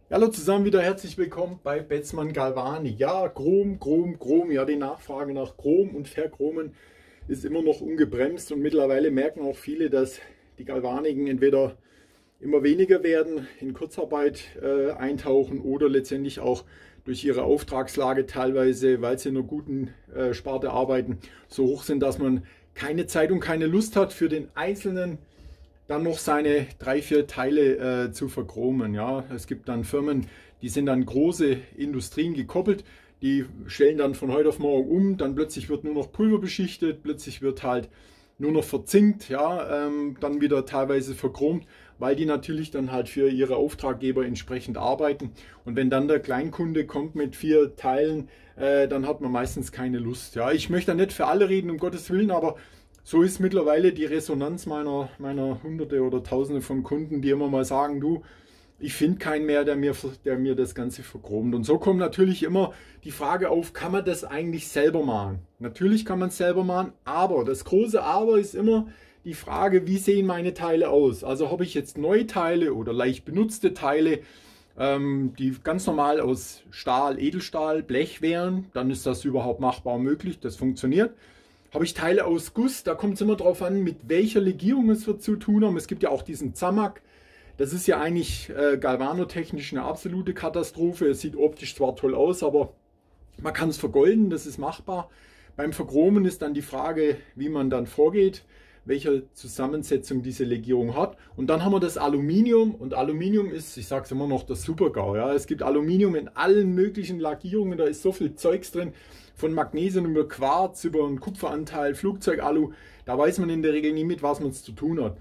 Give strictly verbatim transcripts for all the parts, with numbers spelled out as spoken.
Hallo zusammen, wieder herzlich willkommen bei Betzmann Galvanik. Ja, Chrom, Chrom, Chrom. Ja, die Nachfrage nach Chrom und Verchromen ist immer noch ungebremst und mittlerweile merken auch viele, dass die Galvaniken entweder immer weniger werden, in Kurzarbeit äh, eintauchen oder letztendlich auch durch ihre Auftragslage teilweise, weil sie in einer guten äh, Sparte arbeiten, so hoch sind, dass man keine Zeit und keine Lust hat für den einzelnen dann noch seine drei, vier Teile äh, zu verchromen. Ja, es gibt dann Firmen, die sind an große Industrien gekoppelt, die stellen dann von heute auf morgen um, dann plötzlich wird nur noch Pulver beschichtet, plötzlich wird halt nur noch verzinkt, ja, ähm, dann wieder teilweise verchromt, weil die natürlich dann halt für ihre Auftraggeber entsprechend arbeiten. Und wenn dann der Kleinkunde kommt mit vier Teilen, äh, dann hat man meistens keine Lust. Ja, ich möchte da nicht für alle reden, um Gottes Willen, aber so ist mittlerweile die Resonanz meiner, meiner Hunderte oder Tausende von Kunden, die immer mal sagen, du, ich finde keinen mehr, der mir, der mir das Ganze verchromt. Und so kommt natürlich immer die Frage auf, kann man das eigentlich selber machen? Natürlich kann man es selber machen, aber das große Aber ist immer die Frage, wie sehen meine Teile aus? Also habe ich jetzt neue Teile oder leicht benutzte Teile, ähm, die ganz normal aus Stahl, Edelstahl, Blech wären, dann ist das überhaupt machbar möglich, das funktioniert. Habe ich Teile aus Guss, da kommt es immer darauf an, mit welcher Legierung es wir zu tun haben. Es gibt ja auch diesen Zamak. Das ist ja eigentlich äh, galvanotechnisch eine absolute Katastrophe. Es sieht optisch zwar toll aus, aber man kann es vergolden, das ist machbar. Beim Verchromen ist dann die Frage, wie man dann vorgeht, welche Zusammensetzung diese Legierung hat. Und dann haben wir das Aluminium. Und Aluminium ist, ich sage es immer noch, das Super-GAU. Ja. Es gibt Aluminium in allen möglichen Lackierungen, da ist so viel Zeugs drin. Von Magnesium über Quarz, über einen Kupferanteil, Flugzeugalu. Da weiß man in der Regel nie, mit was man es zu tun hat.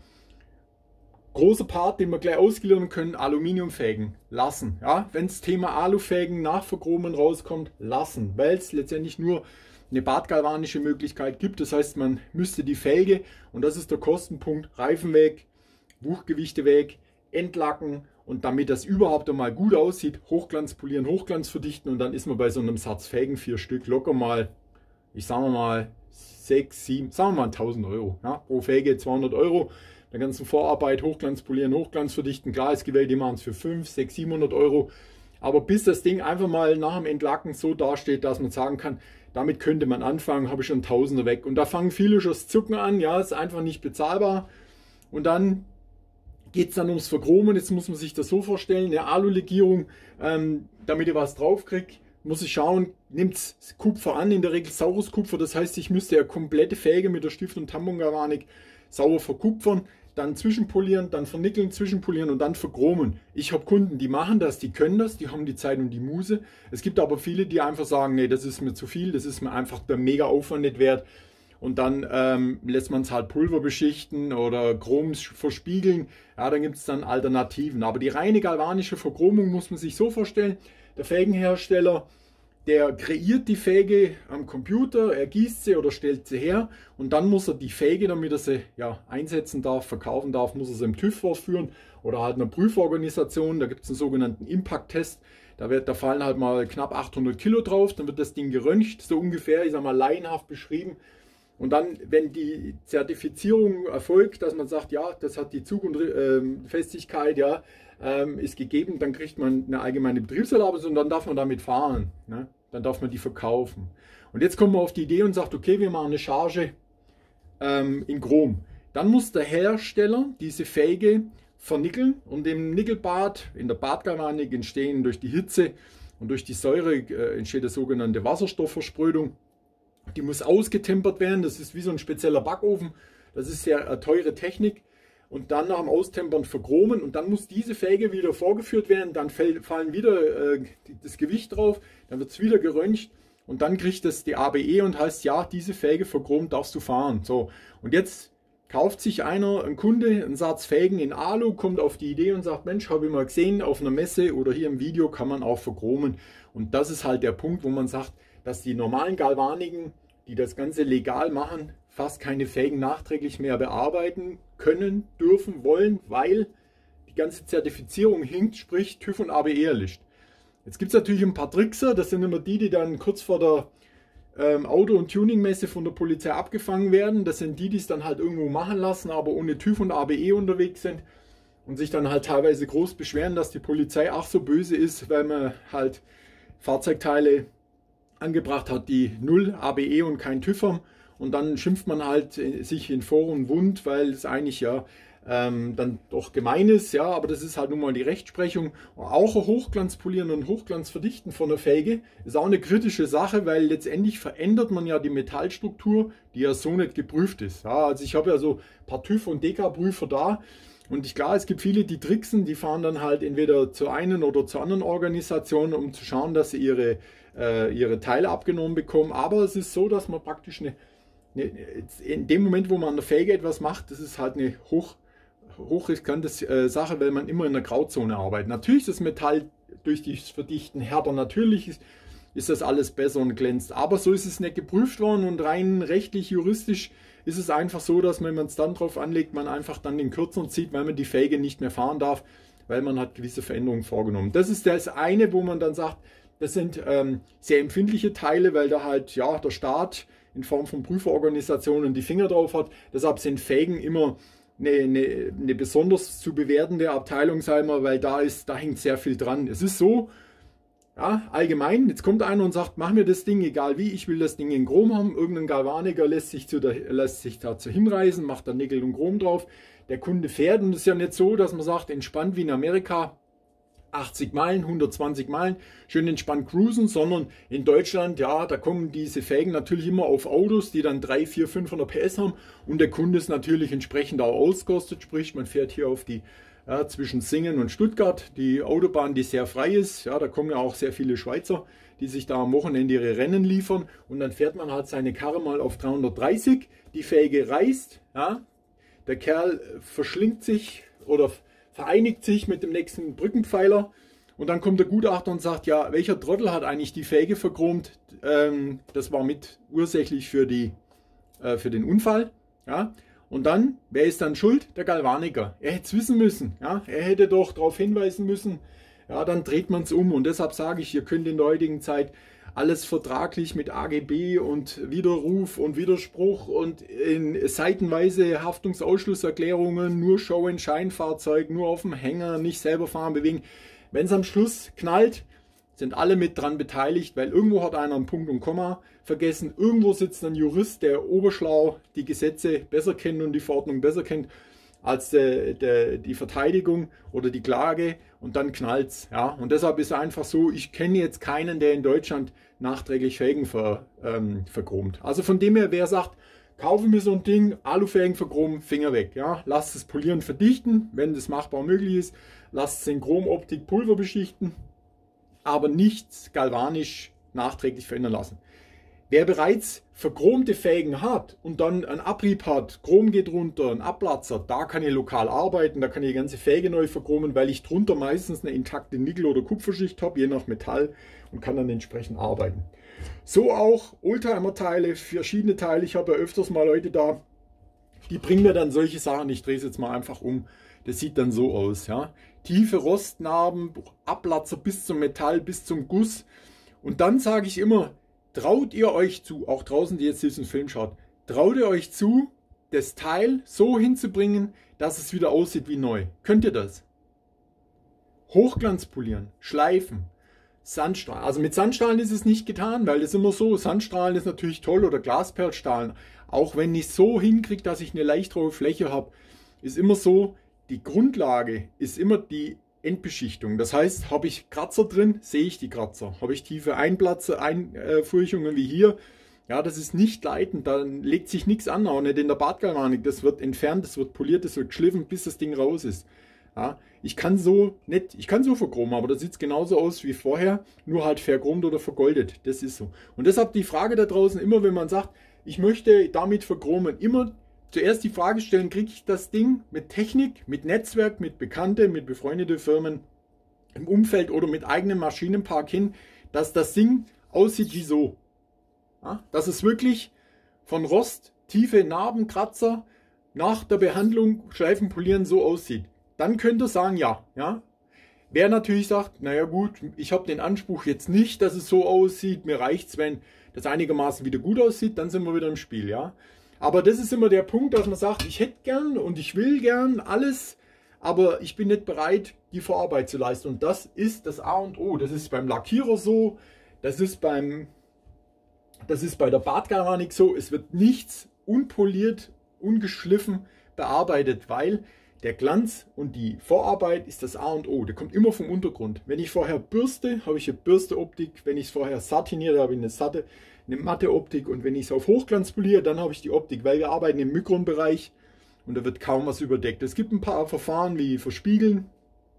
Großer Part, den wir gleich ausgliedern können, Aluminiumfägen lassen. Ja, wenn das Thema Alufägen nach Verchromen rauskommt, lassen, weil es letztendlich nur eine badgalvanische Möglichkeit gibt. Das heißt, man müsste die Felge, und das ist der Kostenpunkt, Reifen weg, Buchgewichte weg, entlacken, und damit das überhaupt einmal gut aussieht, Hochglanz polieren, Hochglanz verdichten, und dann ist man bei so einem Satz Felgen, vier Stück, locker mal, ich sage mal, sechs, sieben, sagen wir mal tausend Euro. Ja, pro Felge zweihundert Euro. Der ganzen Vorarbeit, Hochglanz polieren, Hochglanz verdichten. Klar, es gibt welche, die machen es für fünfhundert, sechshundert, siebenhundert Euro. Aber bis das Ding einfach mal nach dem Entlacken so dasteht, dass man sagen kann, damit könnte man anfangen, habe ich schon Tausende weg. Und da fangen viele schon das Zucken an. Ja, ist einfach nicht bezahlbar. Und dann geht es dann ums Verchromen. Jetzt muss man sich das so vorstellen, eine Alulegierung, ähm, damit ihr was drauf kriegt, muss ich schauen, nimmt Kupfer an, in der Regel saures Kupfer. Das heißt, ich müsste ja komplette Felge mit der Stift- und Tambongalvanik sauber verkupfern, dann zwischenpolieren, dann vernickeln, zwischenpolieren und dann verchromen. Ich habe Kunden, die machen das, die können das, die haben die Zeit und die Muße. Es gibt aber viele, die einfach sagen, nee, das ist mir zu viel, das ist mir einfach der mega Aufwand nicht wert. Und dann ähm, lässt man es halt Pulver beschichten oder Chrom verspiegeln. Ja, dann gibt es dann Alternativen. Aber die reine galvanische Verchromung muss man sich so vorstellen. Der Felgenhersteller, der kreiert die Felge am Computer, er gießt sie oder stellt sie her, und dann muss er die Felge, damit er sie ja, einsetzen darf, verkaufen darf, muss er sie im TÜV vorführen oder halt einer Prüforganisation. Da gibt es einen sogenannten Impact-Test. Da, wird, da fallen halt mal knapp achthundert Kilo drauf, dann wird das Ding geröntgt, so ungefähr, ich sag mal laienhaft beschrieben. Und dann, wenn die Zertifizierung erfolgt, dass man sagt, ja, das hat die Zug- und äh, Festigkeit, ja, ähm, ist gegeben, dann kriegt man eine allgemeine Betriebserlaubnis und dann darf man damit fahren. Ne? Dann darf man die verkaufen. Und jetzt kommt man auf die Idee und sagt, okay, wir machen eine Charge ähm, in Chrom. Dann muss der Hersteller diese Felge vernickeln, und im Nickelbad, in der Badgalvanik, entstehen durch die Hitze und durch die Säure äh, entsteht eine sogenannte Wasserstoffversprödung. Die muss ausgetempert werden, das ist wie so ein spezieller Backofen, das ist sehr äh, teure Technik. Und dann nach dem Austempern verchromen, und dann muss diese Felge wieder vorgeführt werden, dann fällt, fallen wieder äh, das Gewicht drauf, dann wird es wieder geröntgt, und dann kriegt es die A B E und heißt, ja, diese Felge verchromt darfst du fahren. So, und jetzt kauft sich einer, ein Kunde, einen Satz Felgen in Alu, kommt auf die Idee und sagt, Mensch, habe ich mal gesehen, auf einer Messe oder hier im Video kann man auch verchromen. Und das ist halt der Punkt, wo man sagt, dass die normalen Galvaniken, die das Ganze legal machen, fast keine Felgen nachträglich mehr bearbeiten können, dürfen, wollen, weil die ganze Zertifizierung hinkt, sprich TÜV und A B E erlischt. Jetzt gibt es natürlich ein paar Trickser, das sind immer die, die dann kurz vor der ähm, Auto- und Tuningmesse von der Polizei abgefangen werden. Das sind die, die es dann halt irgendwo machen lassen, aber ohne TÜV und A B E unterwegs sind. und sich dann halt teilweise groß beschweren, dass die Polizei ach so böse ist, weil man halt Fahrzeugteile angebracht hat, die null A B E und kein TÜV haben. Und dann schimpft man halt sich in Foren wund, weil es eigentlich ja ähm, dann doch gemein ist. Ja, aber das ist halt nun mal die Rechtsprechung. Auch ein Hochglanzpolieren und Hochglanzverdichten von der Felge ist auch eine kritische Sache, weil letztendlich verändert man ja die Metallstruktur, die ja so nicht geprüft ist. Ja, also ich habe ja so ein paar TÜV und Deka-Prüfer da. Und klar, es gibt viele, die tricksen, die fahren dann halt entweder zur einen oder zur anderen Organisation, um zu schauen, dass sie ihre, äh, ihre Teile abgenommen bekommen. Aber es ist so, dass man praktisch eine, eine, in dem Moment, wo man an der Felge etwas macht, das ist halt eine hoch, hochriskante äh, Sache, weil man immer in der Grauzone arbeitet. Natürlich ist das Metall durch das Verdichten härter, natürlich ist, ist das alles besser und glänzt. Aber so ist es nicht geprüft worden und rein rechtlich, juristisch ist es einfach so, dass man, wenn man es dann drauf anlegt, man einfach dann den Kürzer zieht, weil man die Felge nicht mehr fahren darf, weil man hat gewisse Veränderungen vorgenommen. Das ist das eine, wo man dann sagt, das sind ähm, sehr empfindliche Teile, weil da halt ja der Staat in Form von Prüferorganisationen die Finger drauf hat. Deshalb sind Felgen immer eine, eine, eine besonders zu bewertende Abteilung, sagen wir, weil da ist, da hängt sehr viel dran. Es ist so, ja, allgemein, jetzt kommt einer und sagt, mach mir das Ding, egal wie, ich will das Ding in Chrom haben. Irgendein Galvaniker lässt sich, zu der, lässt sich dazu hinreißen, macht da Nickel und Chrom drauf. Der Kunde fährt und es ist ja nicht so, dass man sagt, entspannt wie in Amerika, achtzig Meilen, hundertzwanzig Meilen, schön entspannt cruisen, sondern in Deutschland, ja, da kommen diese Felgen natürlich immer auf Autos, die dann dreihundert, vierhundert, fünfhundert P S haben und der Kunde ist natürlich entsprechend auch ausgerüstet, sprich, man fährt hier auf die Ja, zwischen Singen und Stuttgart, die Autobahn, die sehr frei ist. Ja, da kommen ja auch sehr viele Schweizer, die sich da am Wochenende ihre Rennen liefern. Und dann fährt man halt seine Karre mal auf dreihundertdreißig, die Felge reißt. Ja, der Kerl verschlingt sich oder vereinigt sich mit dem nächsten Brückenpfeiler. Und dann kommt der Gutachter und sagt, ja, welcher Trottel hat eigentlich die Felge verchromt? Ähm, das war mit ursächlich für, die, äh, für den Unfall. Ja. Und dann, wer ist dann schuld? Der Galvaniker. Er hätte es wissen müssen. Ja? Er hätte doch darauf hinweisen müssen. Ja, dann dreht man es um. Und deshalb sage ich, ihr könnt in der heutigen Zeit alles vertraglich mit A G B und Widerruf und Widerspruch und in seitenweise Haftungsausschlusserklärungen, nur Show- and Shine-Fahrzeug, nur auf dem Hänger, nicht selber fahren, bewegen. Wenn es am Schluss knallt, sind alle mit dran beteiligt, weil irgendwo hat einer einen Punkt und Komma vergessen. Irgendwo sitzt ein Jurist, der oberschlau die Gesetze besser kennt und die Verordnung besser kennt als der, der, die Verteidigung oder die Klage und dann knallt's. Ja? Und deshalb ist es einfach so, ich kenne jetzt keinen, der in Deutschland nachträglich Felgen ver, ähm, verchromt. Also von dem her, wer sagt, kaufen wir so ein Ding, Alufelgen verchromen, Finger weg. Ja? Lasst es polieren, verdichten, wenn das machbar möglich ist. Lasst es in Chromoptik Pulver beschichten, aber nichts galvanisch nachträglich verändern lassen. Wer bereits verchromte Felgen hat und dann einen Abrieb hat, Chrom geht runter, ein Abplatzer, da kann ich lokal arbeiten, da kann ich die ganze Felge neu verchromen, weil ich drunter meistens eine intakte Nickel- oder Kupferschicht habe, je nach Metall und kann dann entsprechend arbeiten. So auch Oldtimer-Teile, verschiedene Teile, ich habe ja öfters mal Leute da, die bringen mir dann solche Sachen, ich drehe es jetzt mal einfach um, das sieht dann so aus, ja. Tiefe Rostnarben, Abplatzer bis zum Metall, bis zum Guss. Und dann sage ich immer, traut ihr euch zu, auch draußen, die jetzt diesen Film schaut, traut ihr euch zu, das Teil so hinzubringen, dass es wieder aussieht wie neu. Könnt ihr das? Hochglanz polieren, schleifen, Sandstrahlen. Also mit Sandstrahlen ist es nicht getan, weil das ist immer so, Sandstrahlen ist natürlich toll oder Glasperlstrahlen. Auch wenn ich so hinkriege, dass ich eine leicht raue Fläche habe, ist immer so, die Grundlage ist immer die Endbeschichtung. Das heißt, habe ich Kratzer drin, sehe ich die Kratzer. Habe ich tiefe Einplatze, Einfurchungen wie hier, ja, das ist nicht leitend, da legt sich nichts an, auch nicht in der Badgalvanik. Das wird entfernt, das wird poliert, das wird geschliffen, bis das Ding raus ist. Ja, ich kann so nicht, ich kann so verchromen, aber das sieht genauso aus wie vorher, nur halt verchromt oder vergoldet. Das ist so. Und deshalb die Frage da draußen, immer wenn man sagt, ich möchte damit verchromen, immer zuerst die Frage stellen, kriege ich das Ding mit Technik, mit Netzwerk, mit Bekannten, mit befreundeten Firmen im Umfeld oder mit eigenem Maschinenpark hin, dass das Ding aussieht wie so. Ja, dass es wirklich von Rost, tiefe Narben, Kratzer nach der Behandlung, Schleifen, Polieren so aussieht. Dann könnt ihr sagen, ja. ja. Wer natürlich sagt, naja gut, ich habe den Anspruch jetzt nicht, dass es so aussieht, mir reicht es, wenn das einigermaßen wieder gut aussieht, dann sind wir wieder im Spiel. ja. Aber das ist immer der Punkt, dass man sagt, ich hätte gern und ich will gern alles, aber ich bin nicht bereit, die Vorarbeit zu leisten. Und das ist das A und O. Das ist beim Lackierer so, das ist, beim, das ist bei der Badgalvanik so. Es wird nichts unpoliert, ungeschliffen bearbeitet, weil der Glanz und die Vorarbeit ist das A und O. Der kommt immer vom Untergrund. Wenn ich vorher bürste, habe ich eine Bürsteoptik. Wenn ich es vorher satiniere, habe ich eine satte, eine matte Optik. Und wenn ich es auf Hochglanz poliere, dann habe ich die Optik, weil wir arbeiten im Mikronbereich und da wird kaum was überdeckt. Es gibt ein paar Verfahren wie Verspiegeln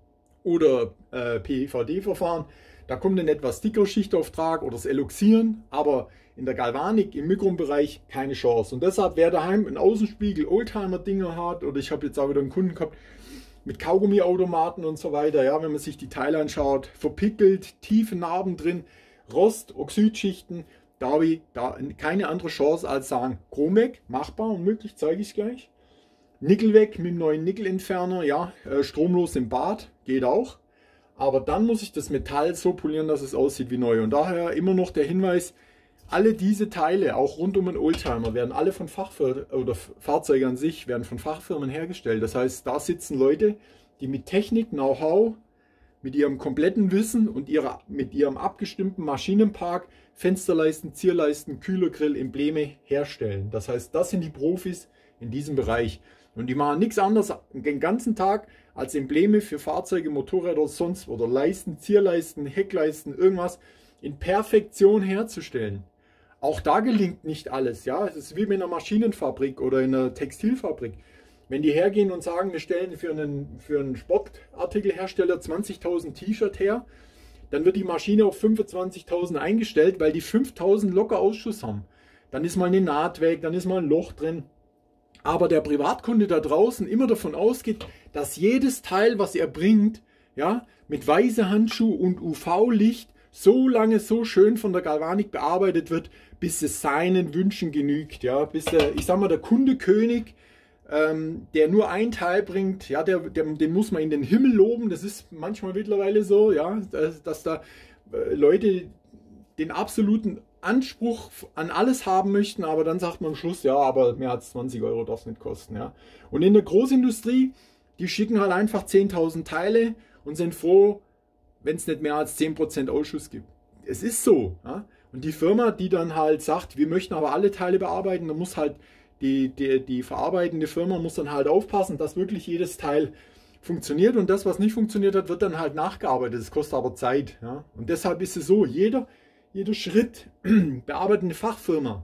oder äh, P V D-Verfahren. Da kommt eine etwas dickere Schichtauftrag oder das Eloxieren, aber in der Galvanik im Mikronbereich keine Chance. Und deshalb, wer daheim einen Außenspiegel Oldtimer-Dinger hat, oder ich habe jetzt auch wieder einen Kunden gehabt mit Kaugummiautomaten und so weiter, ja, wenn man sich die Teile anschaut, verpickelt, tiefe Narben drin, Rost, Oxidschichten, da habe ich da keine andere Chance als sagen, Chrom weg, machbar und möglich, zeige ich gleich. Nickel weg mit dem neuen Nickelentferner, ja, stromlos im Bad, geht auch. Aber dann muss ich das Metall so polieren, dass es aussieht wie neu. Und daher immer noch der Hinweis, alle diese Teile, auch rund um einen Oldtimer, werden alle von Fachfirmen oder Fahrzeuge an sich, werden von Fachfirmen hergestellt. Das heißt, da sitzen Leute, die mit Technik, Know-how, mit ihrem kompletten Wissen und ihrer, mit ihrem abgestimmten Maschinenpark Fensterleisten, Zierleisten, Kühlergrill, Embleme herstellen. Das heißt, das sind die Profis in diesem Bereich. Und die machen nichts anderes den ganzen Tag als Embleme für Fahrzeuge, Motorräder, sonst oder Leisten, Zierleisten, Heckleisten, irgendwas in Perfektion herzustellen. Auch da gelingt nicht alles. Ja, es ist wie mit einer Maschinenfabrik oder in einer Textilfabrik. Wenn die hergehen und sagen, wir stellen für einen, für einen Sportartikelhersteller zwanzigtausend T-Shirt her, dann wird die Maschine auf fünfundzwanzigtausend eingestellt, weil die fünftausend locker Ausschuss haben. Dann ist mal eine Naht weg, dann ist mal ein Loch drin. Aber der Privatkunde da draußen immer davon ausgeht, dass jedes Teil, was er bringt, ja, mit weiße Handschuh und U V-Licht so lange so schön von der Galvanik bearbeitet wird, bis es seinen Wünschen genügt. Ja, bis der, ich sag mal, der Kundekönig, ähm, der nur ein Teil bringt, ja, der, der, den muss man in den Himmel loben. Das ist manchmal mittlerweile so, ja, dass, dass da äh, Leute den absoluten Anspruch an alles haben möchten, aber dann sagt man am Schluss, ja, aber mehr als zwanzig Euro darf es nicht kosten. Ja. Und in der Großindustrie, die schicken halt einfach zehntausend Teile und sind froh, wenn es nicht mehr als zehn Prozent Ausschuss gibt. Es ist so. Ja. Und die Firma, die dann halt sagt, wir möchten aber alle Teile bearbeiten, dann muss halt die, die, die verarbeitende Firma muss dann halt aufpassen, dass wirklich jedes Teil funktioniert und das, was nicht funktioniert hat, wird dann halt nachgearbeitet. Das kostet aber Zeit. Ja. Und deshalb ist es so, jeder Jeder Schritt bearbeitende Fachfirma.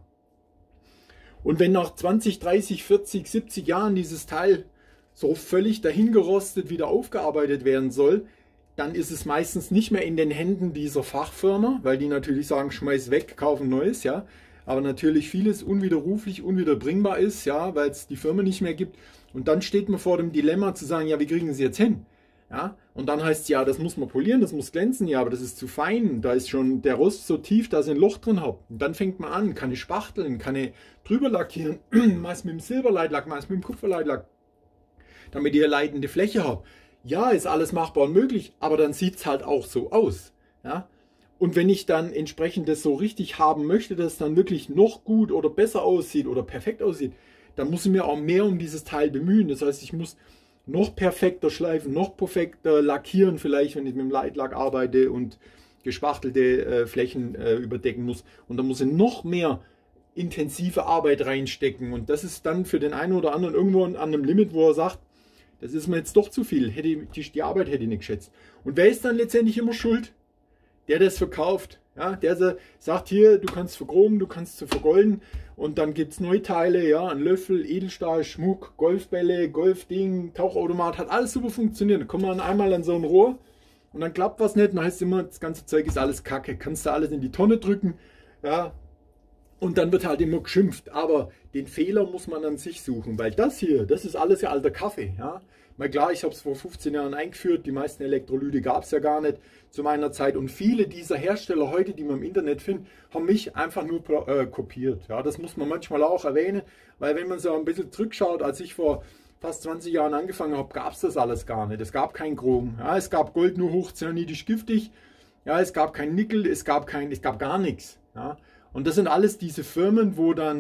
Und wenn nach zwanzig, dreißig, vierzig, siebzig Jahren dieses Teil so völlig dahingerostet wieder aufgearbeitet werden soll, dann ist es meistens nicht mehr in den Händen dieser Fachfirma, weil die natürlich sagen, schmeiß weg, kauf ein neues, ja. Aber natürlich vieles unwiderruflich, unwiederbringbar ist, ja, weil es die Firma nicht mehr gibt. Und dann steht man vor dem Dilemma zu sagen, ja, wie kriegen Sie jetzt hin? Ja, und dann heißt es, ja, das muss man polieren, das muss glänzen, ja, aber das ist zu fein, da ist schon der Rost so tief, dass ich ein Loch drin habe. Und dann fängt man an, kann ich spachteln, kann ich drüber lackieren, meist mit dem Silberleitlack, meist mit dem Kupferleitlack, damit ich eine leitende Fläche habe. Ja, ist alles machbar und möglich, aber dann sieht es halt auch so aus. Ja? Und wenn ich dann entsprechend das so richtig haben möchte, dass es dann wirklich noch gut oder besser aussieht oder perfekt aussieht, dann muss ich mir auch mehr um dieses Teil bemühen. Das heißt, ich muss noch perfekter schleifen, noch perfekter lackieren, vielleicht wenn ich mit dem Leitlack arbeite und gespachtelte äh, Flächen äh, überdecken muss. Und da muss ich noch mehr intensive Arbeit reinstecken. Und das ist dann für den einen oder anderen irgendwo an einem Limit, wo er sagt, das ist mir jetzt doch zu viel, hätte ich, die, die Arbeit hätte ich nicht geschätzt. Und wer ist dann letztendlich immer schuld? Der, der es verkauft. Ja, der sagt hier, du kannst verchromen, du kannst zu vergolden und dann gibt es Neuteile, ja, ein Löffel, Edelstahl, Schmuck, Golfbälle, Golfding, Tauchautomat, hat alles super funktioniert. Da kommt man einmal an so ein Rohr und dann klappt was nicht, dann heißt es immer, das ganze Zeug ist alles Kacke, kannst du alles in die Tonne drücken, ja, und dann wird halt immer geschimpft. Aber den Fehler muss man an sich suchen, weil das hier, das ist alles ja alter Kaffee, ja. Mal klar, ich habe es vor fünfzehn Jahren eingeführt, die meisten Elektrolyte gab es ja gar nicht zu meiner Zeit und viele dieser Hersteller heute, die man im Internet findet, haben mich einfach nur äh, kopiert. Ja, das muss man manchmal auch erwähnen, weil wenn man so ein bisschen zurückschaut, als ich vor fast zwanzig Jahren angefangen habe, gab es das alles gar nicht. Es gab kein Chrom, ja, es gab Gold nur hochcyanidisch giftig, ja, es gab kein Nickel, es gab kein, es gab gar nichts. Ja. Und das sind alles diese Firmen, wo dann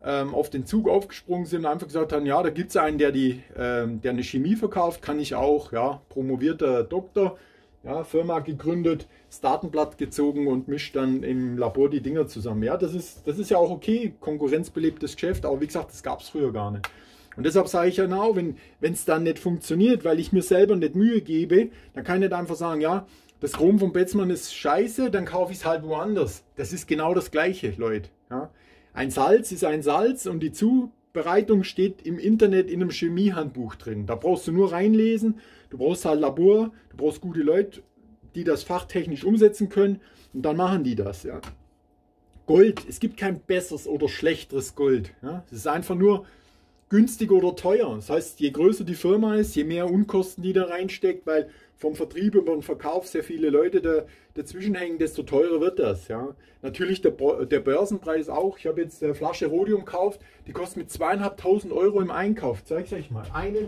ähm, auf den Zug aufgesprungen sind und einfach gesagt haben, ja, da gibt es einen, der, die, ähm, der eine Chemie verkauft, kann ich auch, ja, promovierter Doktor, ja, Firma gegründet, das Datenblatt gezogen und mischt dann im Labor die Dinger zusammen. Ja, das ist, das ist ja auch okay, konkurrenzbelebtes Geschäft, aber wie gesagt, das gab es früher gar nicht. Und deshalb sage ich ja genau, wenn es dann nicht funktioniert, weil ich mir selber nicht Mühe gebe, dann kann ich nicht einfach sagen, ja, das Chrom von Betzmann ist scheiße, dann kaufe ich es halt woanders. Das ist genau das Gleiche, Leute. Ja. Ein Salz ist ein Salz und die Zubereitung steht im Internet in einem Chemiehandbuch drin. Da brauchst du nur reinlesen, du brauchst halt Labor, du brauchst gute Leute, die das fachtechnisch umsetzen können und dann machen die das. Ja. Gold, es gibt kein besseres oder schlechteres Gold. Ja. Es ist einfach nur günstig oder teuer. Das heißt, je größer die Firma ist, je mehr Unkosten die da reinsteckt, weil vom Vertrieb über den Verkauf sehr viele Leute da, dazwischen hängen, desto teurer wird das. Ja. Natürlich der, der Börsenpreis auch. Ich habe jetzt eine Flasche Rhodium gekauft, die kostet mit zweieinhalbtausend Euro im Einkauf. Zeige ich euch mal. Einen,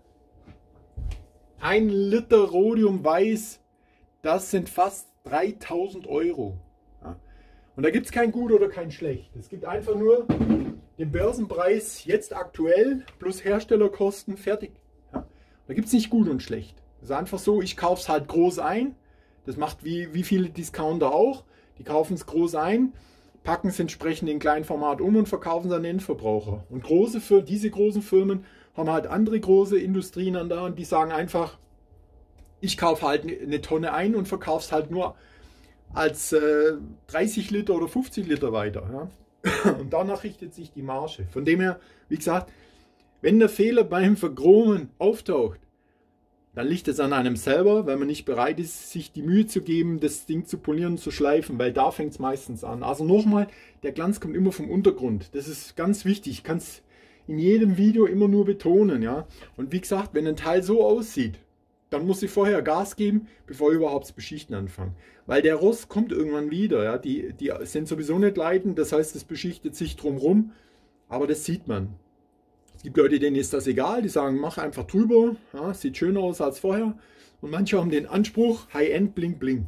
ein Liter Rhodium weiß, das sind fast dreitausend Euro. Ja. Und da gibt es kein Gut oder kein Schlecht. Es gibt einfach nur den Börsenpreis jetzt aktuell plus Herstellerkosten fertig. Ja. Da gibt es nicht Gut und Schlecht. Das ist einfach so, ich kaufe es halt groß ein. Das macht wie, wie viele Discounter auch. Die kaufen es groß ein, packen es entsprechend in kleinen Format um und verkaufen es an den Endverbraucher. Und große für diese großen Firmen haben halt andere große Industrien an da und die sagen einfach, ich kaufe halt eine Tonne ein und verkaufe es halt nur als äh, dreißig Liter oder fünfzig Liter weiter. Ja? Und danach richtet sich die Marge. Von dem her, wie gesagt, wenn der Fehler beim Verchromen auftaucht, dann liegt es an einem selber, weil man nicht bereit ist, sich die Mühe zu geben, das Ding zu polieren, zu schleifen, weil da fängt es meistens an. Also nochmal, der Glanz kommt immer vom Untergrund. Das ist ganz wichtig. Ich kann es in jedem Video immer nur betonen. Ja? Und wie gesagt, wenn ein Teil so aussieht, dann muss ich vorher Gas geben, bevor ich überhaupt das Beschichten anfange. Weil der Rost kommt irgendwann wieder. Ja? Die, die sind sowieso nicht leitend, das heißt, es beschichtet sich drumherum, aber das sieht man. Es gibt Leute, denen ist das egal, die sagen, mach einfach drüber, ja, sieht schöner aus als vorher. Und manche haben den Anspruch, High-End, bling, bling.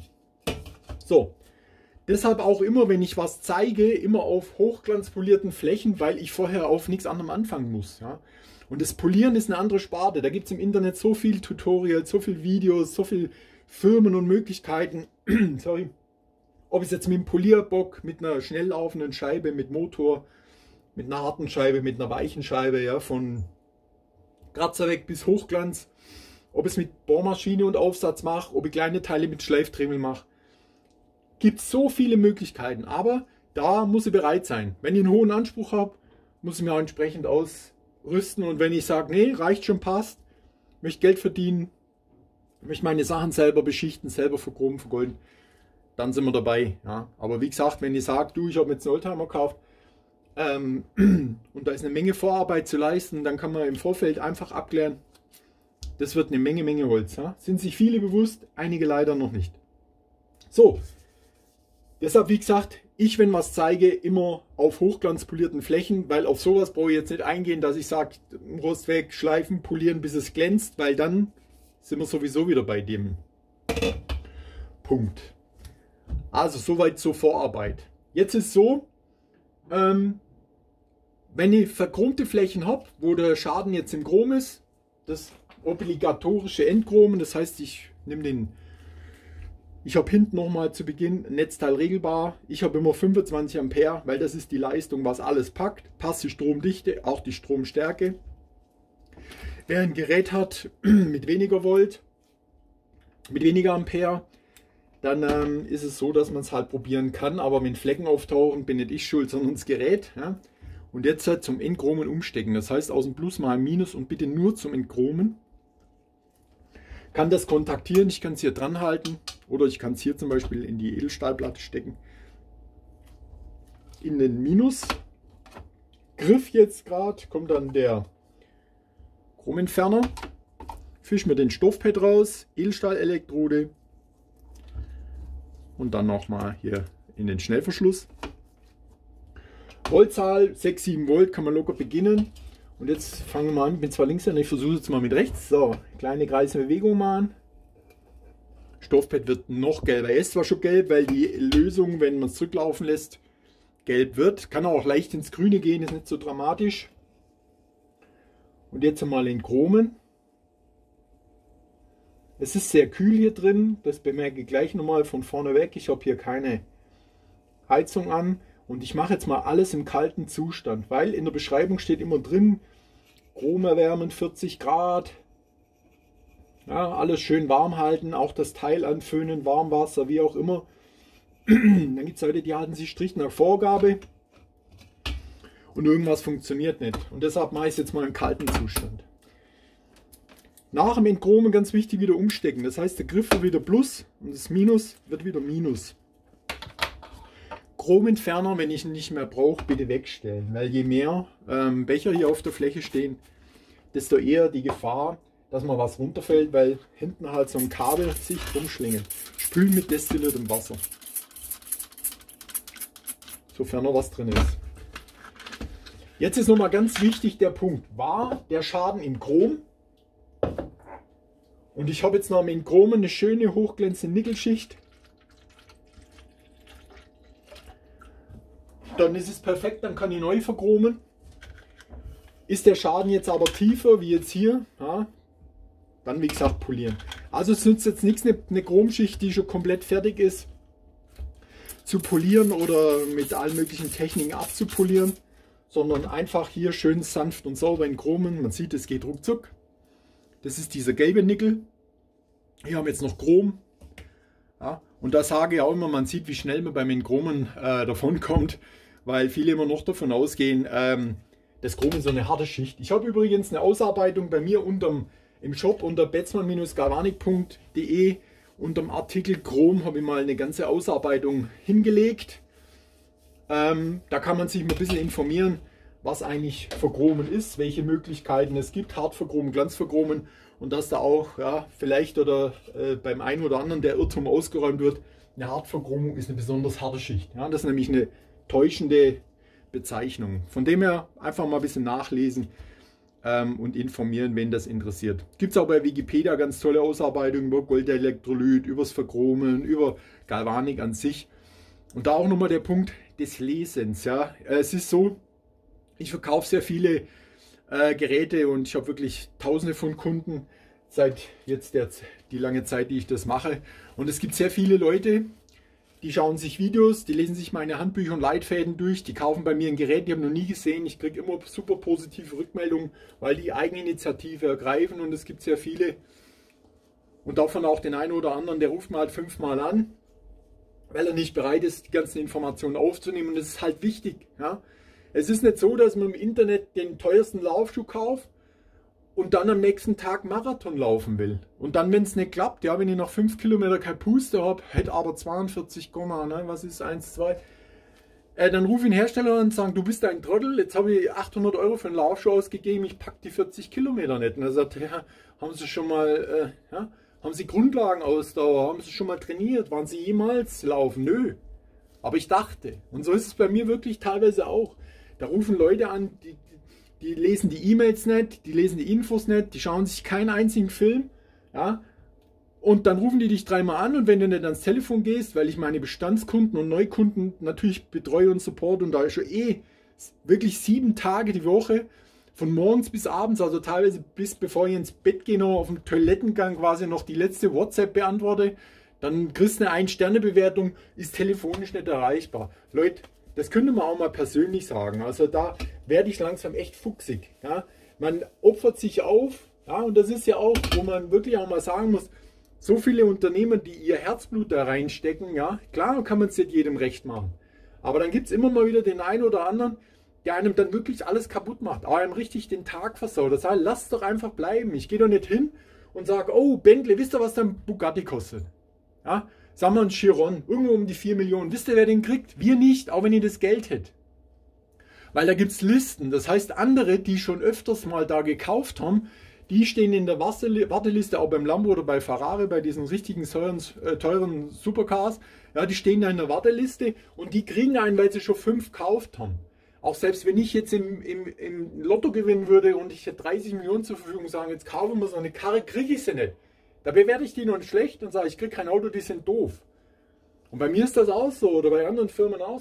So, deshalb auch immer, wenn ich was zeige, immer auf hochglanzpolierten Flächen, weil ich vorher auf nichts anderem anfangen muss. Ja. Und das Polieren ist eine andere Sparte. Da gibt es im Internet so viel Tutorials, so viele Videos, so viele Firmen und Möglichkeiten. Sorry. Ob es jetzt mit einem Polierbock, mit einer schnell laufenden Scheibe, mit Motor, mit einer harten Scheibe, mit einer weichen Scheibe, ja, von Kratzer weg bis Hochglanz, ob ich es mit Bohrmaschine und Aufsatz mache, ob ich kleine Teile mit Schleifdremel mache. Gibt so viele Möglichkeiten, aber da muss ich bereit sein. Wenn ich einen hohen Anspruch habe, muss ich mir auch entsprechend ausrüsten und wenn ich sage, nee, reicht schon, passt, möchte Geld verdienen, möchte meine Sachen selber beschichten, selber verchromen, vergolden, dann sind wir dabei. Ja. Aber wie gesagt, wenn ich sage, du, ich habe jetzt einen Oldtimer gekauft, Ähm, und da ist eine Menge Vorarbeit zu leisten, dann kann man im Vorfeld einfach abklären, das wird eine Menge, Menge Holz. Ja? Sind sich viele bewusst, einige leider noch nicht. So, deshalb wie gesagt, ich, wenn was zeige, immer auf hochglanzpolierten Flächen, weil auf sowas brauche ich jetzt nicht eingehen, dass ich sage, Rost weg, schleifen, polieren, bis es glänzt, weil dann sind wir sowieso wieder bei dem Punkt. Also soweit zur Vorarbeit. Jetzt ist so, ähm, wenn ich verchromte Flächen habe, wo der Schaden jetzt im Chrom ist, das obligatorische Endchromen, das heißt, ich nehme den, ich habe hinten nochmal zu Beginn ein Netzteil regelbar, ich habe immer fünfundzwanzig Ampere, weil das ist die Leistung, was alles packt, passt die Stromdichte, auch die Stromstärke. Wer ein Gerät hat mit weniger Volt, mit weniger Ampere, dann ähm, ist es so, dass man es halt probieren kann, aber wenn Flecken auftauchen, bin nicht ich schuld, sondern das Gerät. Ja? Und jetzt halt zum Entchromen umstecken, das heißt aus dem Plus mal ein Minus und bitte nur zum Entchromen. Kann das kontaktieren, ich kann es hier dran halten oder ich kann es hier zum Beispiel in die Edelstahlplatte stecken. In den Minus. Griff jetzt gerade, kommt dann der Chromentferner. Fisch mir den Stoffpad raus, Edelstahlelektrode. Und dann nochmal hier in den Schnellverschluss. Voltzahl sechs, sieben Volt kann man locker beginnen. Und jetzt fangen wir mal an, ich bin zwar Linkshänder, ich versuche jetzt mal mit rechts. So, kleine kreisende Bewegung machen. Stoffpad wird noch gelber. Er ist zwar schon gelb, weil die Lösung, wenn man es zurücklaufen lässt, gelb wird. Kann auch leicht ins Grüne gehen, ist nicht so dramatisch. Und jetzt einmal in Chromen. Es ist sehr kühl hier drin, das bemerke ich gleich nochmal von vorne weg. Ich habe hier keine Heizung an und ich mache jetzt mal alles im kalten Zustand, weil in der Beschreibung steht immer drin, Chrom erwärmen vierzig Grad. Ja, alles schön warm halten, auch das Teil anföhnen, Warmwasser, wie auch immer. Dann gibt es Leute, die halten sich strikt nach Vorgabe und irgendwas funktioniert nicht. Und deshalb mache ich es jetzt mal im kalten Zustand. Nach dem Entchromen ganz wichtig wieder umstecken. Das heißt, der Griff wird wieder Plus und das Minus wird wieder Minus. Chromentferner, wenn ich ihn nicht mehr brauche, bitte wegstellen. Weil je mehr ähm, Becher hier auf der Fläche stehen, desto eher die Gefahr, dass mal was runterfällt, weil hinten halt so ein Kabel sich rumschlingelt. Spülen mit destilliertem Wasser. Sofern noch was drin ist. Jetzt ist nochmal ganz wichtig der Punkt. War der Schaden im Chrom? Und ich habe jetzt noch mit Chrom eine schöne hochglänzende Nickelschicht. Dann ist es perfekt, dann kann ich neu verchromen. Ist der Schaden jetzt aber tiefer, wie jetzt hier, ja, dann wie gesagt polieren. Also es nützt jetzt nichts, eine, eine Chromschicht, die schon komplett fertig ist, zu polieren oder mit allen möglichen Techniken abzupolieren, sondern einfach hier schön sanft und sauber in Chromen. Man sieht, es geht ruckzuck. Das ist dieser gelbe Nickel. Hier haben wir jetzt noch Chrom. Ja, und da sage ich auch immer, man sieht, wie schnell man beim Entchromen äh, davon kommt, weil viele immer noch davon ausgehen, ähm, das Chrom ist so eine harte Schicht. Ich habe übrigens eine Ausarbeitung bei mir unterm, im Shop unter betzmann galvanik punkt de. Unterm Artikel Chrom habe ich mal eine ganze Ausarbeitung hingelegt. Ähm, da kann man sich mal ein bisschen informieren, was eigentlich verchromen ist, welche Möglichkeiten es gibt, hart verchromen, Glanz verchromen, und dass da auch ja, vielleicht oder äh, beim einen oder anderen der Irrtum ausgeräumt wird, eine Hartverchromung ist eine besonders harte Schicht. Ja, das ist nämlich eine täuschende Bezeichnung. Von dem her einfach mal ein bisschen nachlesen ähm, und informieren, wenn das interessiert. Gibt es auch bei Wikipedia ganz tolle Ausarbeitungen über Goldelektrolyt, übers Verchromen, über Galvanik an sich. Und da auch nochmal der Punkt des Lesens. Ja. Es ist so, ich verkaufe sehr viele äh, Geräte und ich habe wirklich tausende von Kunden seit jetzt der, die lange Zeit, die ich das mache. Und es gibt sehr viele Leute, die schauen sich Videos, die lesen sich meine Handbücher und Leitfäden durch, die kaufen bei mir ein Gerät, die haben noch nie gesehen. Ich kriege immer super positive Rückmeldungen, weil die Eigeninitiative ergreifen, und es gibt sehr viele. Und davon auch den einen oder anderen, der ruft mal halt fünfmal an, weil er nicht bereit ist, die ganzen Informationen aufzunehmen. Und das ist halt wichtig. Ja? Es ist nicht so, dass man im Internet den teuersten Laufschuh kauft und dann am nächsten Tag Marathon laufen will. Und dann, wenn es nicht klappt, ja, wenn ich noch fünf Kilometer keine Puste habe, hätte aber zweiundvierzig, ne, was ist eins, zwei, äh, dann rufe ich den Hersteller an und sage, du bist ein Trottel, jetzt habe ich achthundert Euro für einen Laufschuh ausgegeben, ich packe die vierzig Kilometer nicht. Und er sagt, ja, haben Sie schon mal, äh, ja, haben Sie Grundlagenausdauer, haben Sie schon mal trainiert, waren Sie jemals laufen? Nö. Aber ich dachte, und so ist es bei mir wirklich teilweise auch. Da rufen Leute an, die, die lesen die E-Mails nicht, die lesen die Infos nicht, die schauen sich keinen einzigen Film, ja, und dann rufen die dich dreimal an, und wenn du nicht ans Telefon gehst, weil ich meine Bestandskunden und Neukunden natürlich betreue und support, und da ist schon eh wirklich sieben Tage die Woche, von morgens bis abends, also teilweise bis bevor ich ins Bett gehe, noch auf dem Toilettengang quasi noch die letzte WhatsApp beantworte, dann kriegst du eine Ein-Sterne-Bewertung, ist telefonisch nicht erreichbar. Leute, das könnte man auch mal persönlich sagen. Also da werde ich langsam echt fuchsig. Ja. Man opfert sich auf, ja, und das ist ja auch, wo man wirklich auch mal sagen muss, so viele Unternehmen, die ihr Herzblut da reinstecken, ja, klar kann man es nicht jedem recht machen. Aber dann gibt es immer mal wieder den einen oder anderen, der einem dann wirklich alles kaputt macht, aber einem richtig den Tag versaut. Das heißt, lasst doch einfach bleiben. Ich gehe doch nicht hin und sage, oh Bentley, wisst ihr, was dein Bugatti kostet? Ja, sagen wir ein Chiron, irgendwo um die vier Millionen. Wisst ihr, wer den kriegt? Wir nicht, auch wenn ihr das Geld hättet. Weil da gibt es Listen. Das heißt, andere, die schon öfters mal da gekauft haben, die stehen in der Warteliste, auch beim Lambo oder bei Ferrari, bei diesen richtigen teuren, äh, teuren Supercars. Ja, die stehen da in der Warteliste und die kriegen einen, weil sie schon fünf gekauft haben. Auch selbst wenn ich jetzt im, im, im Lotto gewinnen würde und ich hätte dreißig Millionen zur Verfügung, sagen, jetzt kaufen wir so eine Karre, kriege ich sie nicht. Da bewerte ich die noch schlecht und sage, ich kriege kein Auto, die sind doof. Und bei mir ist das auch so, oder bei anderen Firmen auch so.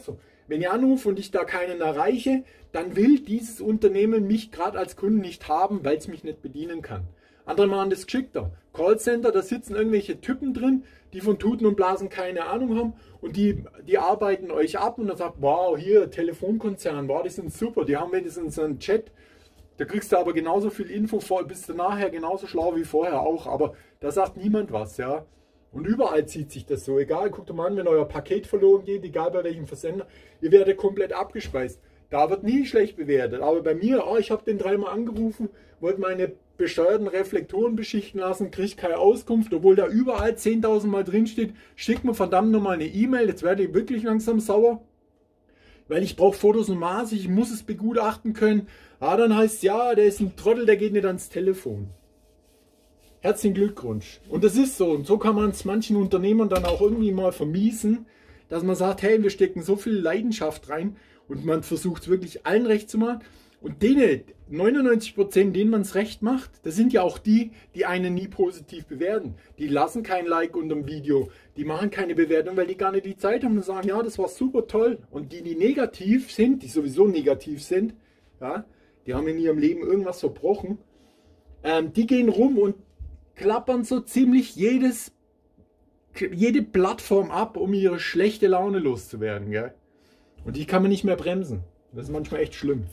wenn ich anrufe und ich da keinen erreiche, dann will dieses Unternehmen mich gerade als Kunden nicht haben, weil es mich nicht bedienen kann. Andere machen das geschickter. Callcenter, da sitzen irgendwelche Typen drin, die von Tuten und Blasen keine Ahnung haben und die, die arbeiten euch ab und dann sagt, wow, hier Telefonkonzern, wow, die sind super, die haben wenigstens einen Chat. Da kriegst du aber genauso viel Info, bist du nachher genauso schlau wie vorher auch, aber da sagt niemand was, ja. Und überall zieht sich das so, egal, guckt mal an, wenn euer Paket verloren geht, egal bei welchem Versender, ihr werdet komplett abgespeist. Da wird nie schlecht bewertet, aber bei mir, oh, ich habe den dreimal angerufen, wollte meine besteuerten Reflektoren beschichten lassen, kriege keine Auskunft, obwohl da überall zehntausend Mal drin steht, schickt mir verdammt nochmal eine E-Mail, jetzt werde ich wirklich langsam sauer, weil ich brauche Fotos und Maße, ich muss es begutachten können. Ah, dann heißt es, ja, der ist ein Trottel, der geht nicht ans Telefon. Herzlichen Glückwunsch. Und das ist so. Und so kann man es manchen Unternehmern dann auch irgendwie mal vermiesen, dass man sagt, hey, wir stecken so viel Leidenschaft rein und man versucht es wirklich allen recht zu machen. Und denen, neunundneunzig Prozent, denen man es recht macht, das sind ja auch die, die einen nie positiv bewerten. Die lassen kein Like unter dem Video, die machen keine Bewertung, weil die gar nicht die Zeit haben und sagen, ja, das war super toll. Und die, die negativ sind, die sowieso negativ sind, ja, die haben in ihrem Leben irgendwas verbrochen, ähm, die gehen rum und klappern so ziemlich jedes, jede Plattform ab, um ihre schlechte Laune loszuwerden. Gell? Und die kann man nicht mehr bremsen. Das ist manchmal echt schlimm.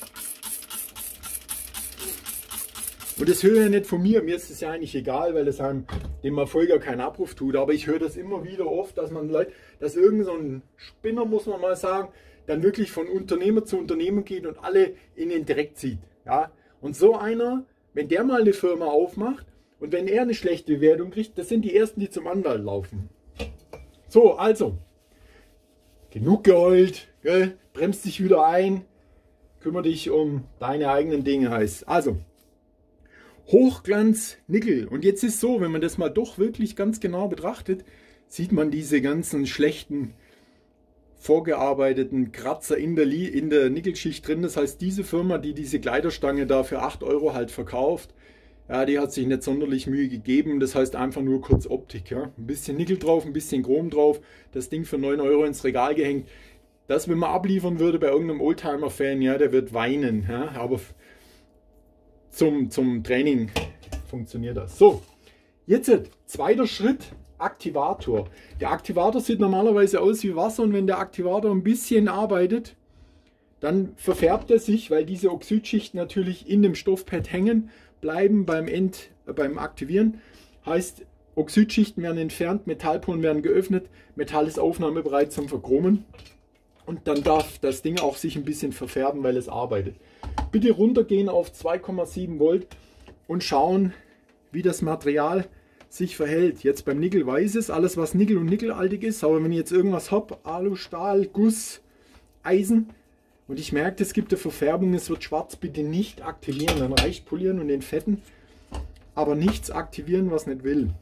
Und das höre ich nicht von mir. Mir ist es ja eigentlich egal, weil das einem dem Erfolger keinen Abruf tut. Aber ich höre das immer wieder oft, dass man Leute, dass irgend so ein Spinner, muss man mal sagen, dann wirklich von Unternehmer zu Unternehmer geht und alle in den Dreck zieht. Ja? Und so einer, wenn der mal eine Firma aufmacht und wenn er eine schlechte Bewertung kriegt, das sind die Ersten, die zum Anwalt laufen. So, also, genug geheult, gell? Bremst dich wieder ein, kümmere dich um deine eigenen Dinge, heißt. Also, Hochglanz Nickel. Und jetzt ist so, wenn man das mal doch wirklich ganz genau betrachtet, sieht man diese ganzen schlechten, vorgearbeiteten Kratzer in der, in der Nickelschicht drin. Das heißt, diese Firma, die diese Kleiderstange da für acht Euro halt verkauft, ja, die hat sich nicht sonderlich Mühe gegeben. Das heißt einfach nur kurz Optik. Ja. Ein bisschen Nickel drauf, ein bisschen Chrom drauf, das Ding für neun Euro ins Regal gehängt. Das, wenn man abliefern würde bei irgendeinem Oldtimer-Fan, ja, der wird weinen. Ja. Aber zum, zum Training funktioniert das. So, jetzt zweiter Schritt, Aktivator. Der Aktivator sieht normalerweise aus wie Wasser und wenn der Aktivator ein bisschen arbeitet, dann verfärbt er sich, weil diese Oxidschichten natürlich in dem Stoffpad hängen bleiben beim, End, äh, beim Aktivieren. Heißt, Oxidschichten werden entfernt, Metallporen werden geöffnet, Metall ist aufnahmebereit zum Verchromen und dann darf das Ding auch sich ein bisschen verfärben, weil es arbeitet. Bitte runtergehen auf zwei Komma sieben Volt und schauen, wie das Material sich verhält. Jetzt beim Nickel weiß es, alles was Nickel und nickelaltig ist, aber wenn ich jetzt irgendwas habe, Alu, Stahl, Guss, Eisen, und ich merke, es gibt eine Verfärbung, es wird schwarz, bitte nicht aktivieren, dann reicht polieren und den Fetten, aber nichts aktivieren, was nicht will.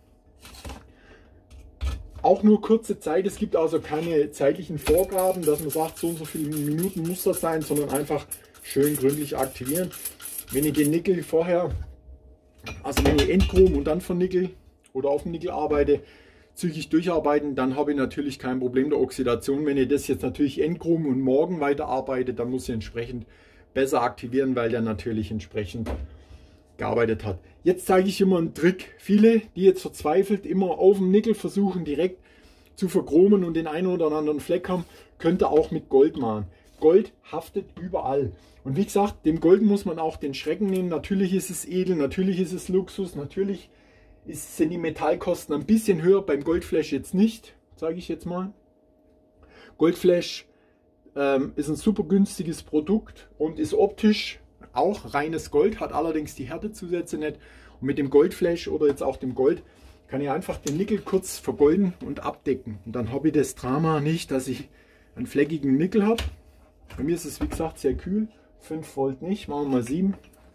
Auch nur kurze Zeit, es gibt also keine zeitlichen Vorgaben, dass man sagt, so und so viele Minuten muss das sein, sondern einfach schön gründlich aktivieren. Wenn ich den Nickel vorher, also wenn ich Endchrom und dann von Nickel oder auf dem Nickel arbeite, zügig durcharbeiten, dann habe ich natürlich kein Problem der Oxidation. Wenn ihr das jetzt natürlich Endchrom und morgen weiterarbeitet, dann muss ich entsprechend besser aktivieren, weil der natürlich entsprechend gearbeitet hat. Jetzt zeige ich immer einen Trick. Viele, die jetzt verzweifelt immer auf dem Nickel versuchen, direkt zu verchromen und den einen oder anderen Fleck haben, könnt ihr auch mit Gold machen. Gold haftet überall. Und wie gesagt, dem Gold muss man auch den Schrecken nehmen. Natürlich ist es edel, natürlich ist es Luxus, natürlich ist, sind die Metallkosten ein bisschen höher, beim Goldflash jetzt nicht, zeige ich jetzt mal. Goldflash ähm, ist ein super günstiges Produkt und ist optisch auch reines Gold, hat allerdings die Härtezusätze nicht. Und mit dem Goldflash oder jetzt auch dem Gold kann ich einfach den Nickel kurz vergolden und abdecken. Und dann habe ich das Drama nicht, dass ich einen fleckigen Nickel habe. Bei mir ist es wie gesagt sehr kühl, fünf Volt nicht, machen wir mal sieben.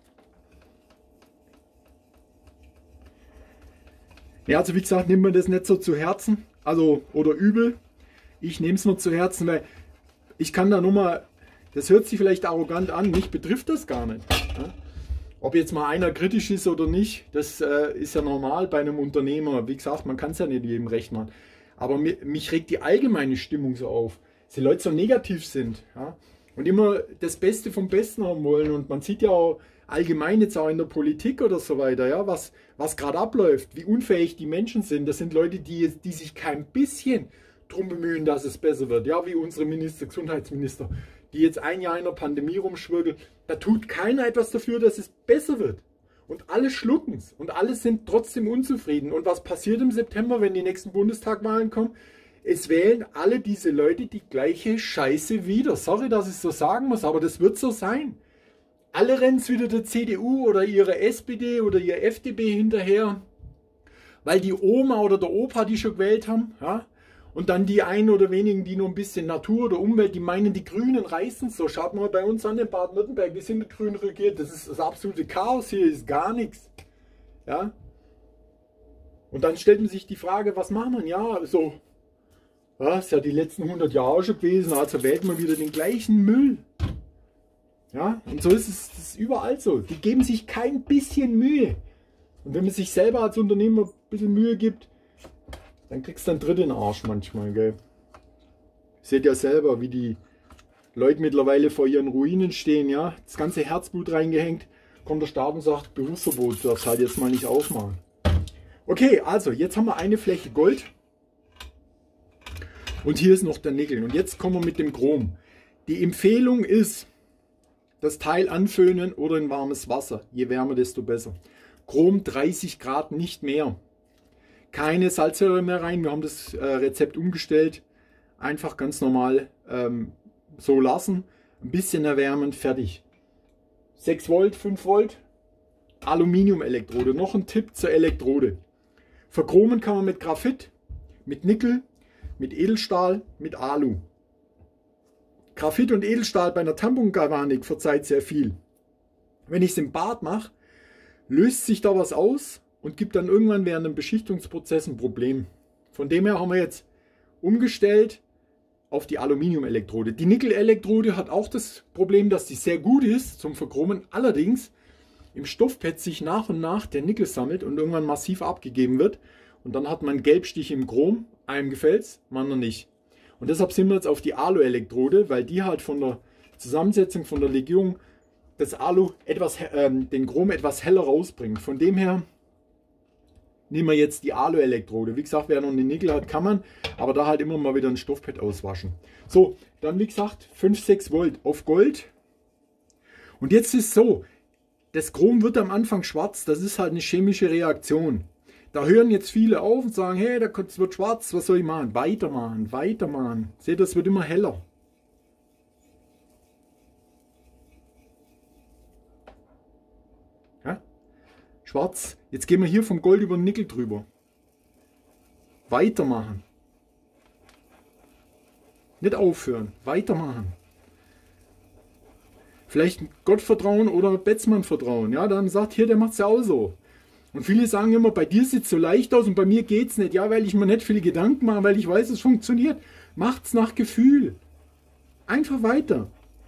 Ja, also wie gesagt, nimmt man das nicht so zu Herzen, also oder übel. Ich nehme es mir zu Herzen, weil ich kann da nur mal, das hört sich vielleicht arrogant an, mich betrifft das gar nicht. Ja? Ob jetzt mal einer kritisch ist oder nicht, das äh, ist ja normal bei einem Unternehmer. Wie gesagt, man kann es ja nicht jedem recht machen. Aber mir, mich regt die allgemeine Stimmung so auf. die Leute so negativ sind, ja, und immer das Beste vom Besten haben wollen. Und man sieht ja auch allgemein jetzt auch in der Politik oder so weiter, ja, was, was gerade abläuft, wie unfähig die Menschen sind. Das sind Leute, die, die sich kein bisschen drum bemühen, dass es besser wird. Ja, wie unsere Minister, Gesundheitsminister, die jetzt ein Jahr in der Pandemie rumschwirgeln. Da tut keiner etwas dafür, dass es besser wird. Und alle schlucken es. Und alle sind trotzdem unzufrieden. Und was passiert im September, wenn die nächsten Bundestagwahlen kommen? Es wählen alle diese Leute die gleiche Scheiße wieder. Sorry, dass ich es so sagen muss, aber das wird so sein. Alle rennen es wieder der C D U oder ihrer S P D oder ihr F D P hinterher, weil die Oma oder der Opa die schon gewählt haben. Ja? Und dann die einen oder wenigen, die nur ein bisschen Natur oder Umwelt, die meinen, die Grünen reißen so. Schaut mal bei uns an in Baden-Württemberg, wir sind mit Grünen regiert. Das ist das absolute Chaos hier, ist gar nichts. Ja? Und dann stellt man sich die Frage, was macht man? Ja, so. Ja, ist ja die letzten hundert Jahre schon gewesen, also wählt man wieder den gleichen Müll. Ja, und so ist es, das ist überall so. Die geben sich kein bisschen Mühe. Und wenn man sich selber als Unternehmer ein bisschen Mühe gibt, dann kriegst du einen dritten Arsch manchmal, gell. Ihr seht ja selber, wie die Leute mittlerweile vor ihren Ruinen stehen, ja. Das ganze Herzblut reingehängt, kommt der Staat und sagt, Berufsverbot, du darfst halt jetzt mal nicht aufmachen. Okay, also, jetzt haben wir eine Fläche Gold. Und hier ist noch der Nickel. Und jetzt kommen wir mit dem Chrom. Die Empfehlung ist, das Teil anföhnen oder in warmes Wasser. Je wärmer, desto besser. Chrom dreißig Grad, nicht mehr. Keine Salzsäure mehr rein. Wir haben das äh, Rezept umgestellt. Einfach ganz normal ähm, so lassen. Ein bisschen erwärmen, fertig. sechs Volt, fünf Volt. Aluminium-Elektrode. Noch ein Tipp zur Elektrode. Verchromen kann man mit Graphit, mit Nickel, mit Edelstahl, mit Alu. Graphit und Edelstahl bei einer Tampon-Galvanik verzeiht sehr viel. Wenn ich es im Bad mache, löst sich da was aus und gibt dann irgendwann während dem Beschichtungsprozess ein Problem. Von dem her haben wir jetzt umgestellt auf die Aluminium-Elektrode. Die Nickel-Elektrode hat auch das Problem, dass die sehr gut ist zum Verchromen. Allerdings im Stoffpad sich nach und nach der Nickel sammelt und irgendwann massiv abgegeben wird. Und dann hat man Gelbstich im Chrom. Einem gefällt es, anderen nicht. Und deshalb sind wir jetzt auf die Alu-Elektrode, weil die halt von der Zusammensetzung, von der Legierung das Alu etwas, äh, den Chrom etwas heller rausbringt. Von dem her nehmen wir jetzt die Alu-Elektrode. Wie gesagt, wer noch eine Nickel hat, kann man, aber da halt immer mal wieder ein Stoffpad auswaschen. So, dann wie gesagt fünf, sechs Volt auf Gold. Und jetzt ist es so, das Chrom wird am Anfang schwarz, das ist halt eine chemische Reaktion. Da hören jetzt viele auf und sagen, hey, das wird schwarz, was soll ich machen? Weitermachen, weitermachen. Seht ihr, das wird immer heller. Ja? Schwarz. Jetzt gehen wir hier vom Gold über den Nickel drüber. Weitermachen. Nicht aufhören, weitermachen. Vielleicht Gott vertrauen oder Betzmann vertrauen. Ja, dann sagt, hier, der macht es ja auch so. Und viele sagen immer, bei dir sieht es so leicht aus und bei mir geht es nicht. Ja, weil ich mir nicht viele Gedanken mache, weil ich weiß, es funktioniert. Macht's nach Gefühl. Einfach weiter.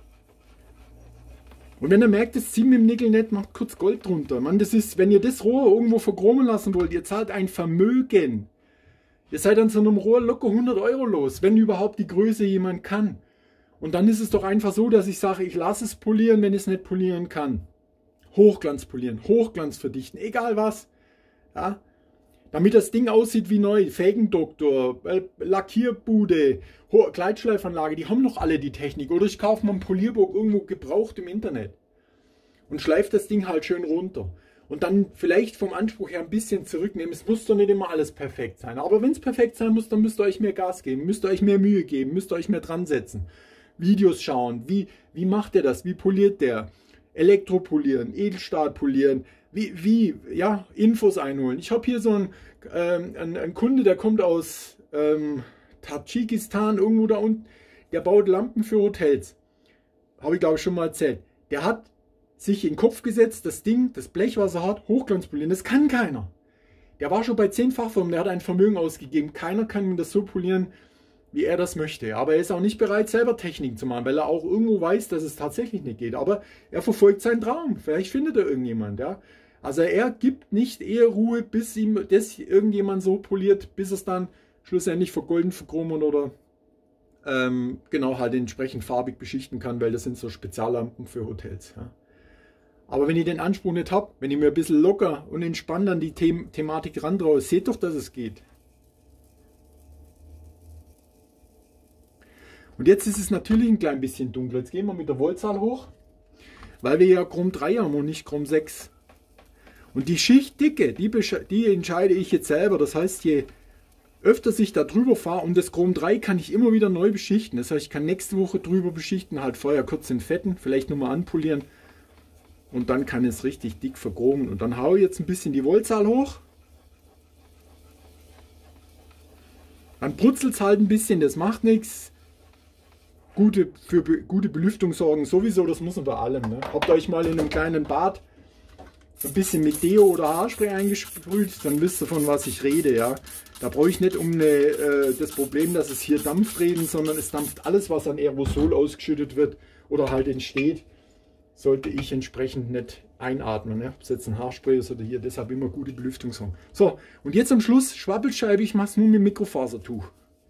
Und wenn ihr merkt, es zieht mit dem Nickel nicht, macht kurz Gold drunter. Mann, das ist, wenn ihr das Rohr irgendwo verchromen lassen wollt, ihr zahlt ein Vermögen. Ihr seid an so einem Rohr locker hundert Euro los, wenn überhaupt die Größe jemand kann. Und dann ist es doch einfach so, dass ich sage, ich lasse es polieren, wenn ich es nicht polieren kann. Hochglanz polieren, Hochglanz verdichten, egal was. Ja? Damit das Ding aussieht wie neu. Felgendoktor, äh, Lackierbude, Gleitschleifanlage, die haben noch alle die Technik. Oder ich kaufe mal einen Polierburg irgendwo gebraucht im Internet. Und schleife das Ding halt schön runter. Und dann vielleicht vom Anspruch her ein bisschen zurücknehmen. Es muss doch nicht immer alles perfekt sein. Aber wenn es perfekt sein muss, dann müsst ihr euch mehr Gas geben, müsst ihr euch mehr Mühe geben, müsst ihr euch mehr dran setzen. Videos schauen, wie, wie macht der das, wie poliert der? Elektropolieren, Edelstahl polieren, wie, wie, ja, Infos einholen. Ich habe hier so einen, ähm, einen, einen Kunde, der kommt aus ähm, Tadschikistan, irgendwo da unten, der baut Lampen für Hotels. Habe ich glaube ich schon mal erzählt. Der hat sich in den Kopf gesetzt, das Ding, das Blech, was er hat, Hochglanz polieren. Das kann keiner. Der war schon bei zehn Fachfirmen, der hat ein Vermögen ausgegeben. Keiner kann ihm das so polieren, wie er das möchte. Aber er ist auch nicht bereit, selber Techniken zu machen, weil er auch irgendwo weiß, dass es tatsächlich nicht geht. Aber er verfolgt seinen Traum. Vielleicht findet er irgendjemand. Ja? Also er gibt nicht eher Ruhe, bis ihm das irgendjemand so poliert, bis es dann schlussendlich vergolden, verchromen oder ähm, genau halt entsprechend farbig beschichten kann, weil das sind so Speziallampen für Hotels. Ja. Aber wenn ich den Anspruch nicht habe, wenn ich mir ein bisschen locker und entspannt an die The Thematik rantraue, seht doch, dass es geht. Und jetzt ist es natürlich ein klein bisschen dunkler. Jetzt gehen wir mit der Voltzahl hoch, weil wir ja Chrom drei haben und nicht Chrom sechs. Und die Schichtdicke, die, die entscheide ich jetzt selber. Das heißt, je öfter ich da drüber fahre, und das Chrom drei kann ich immer wieder neu beschichten. Das heißt, ich kann nächste Woche drüber beschichten, halt vorher kurz den Fetten, vielleicht nochmal anpolieren. Und dann kann es richtig dick verchromen. Und dann haue ich jetzt ein bisschen die Voltzahl hoch. Dann brutzelt es halt ein bisschen, das macht nichts. Gute, für be gute Belüftung sorgen sowieso, das muss man bei allem. Ne? Habt ihr euch mal in einem kleinen Bad ein bisschen mit Deo oder Haarspray eingesprüht, dann wisst ihr, von was ich rede. Ja? Da brauche ich nicht um eine, äh, das Problem, dass es hier dampft reden, sondern es dampft alles, was an Aerosol ausgeschüttet wird oder halt entsteht, sollte ich entsprechend nicht einatmen. Ne? Ob es jetzt ein Haarspray ist oder hier, deshalb immer gute Belüftung sorgen. So, und jetzt am Schluss Schwabbelscheibe, ich mache es nur mit Mikrofasertuch.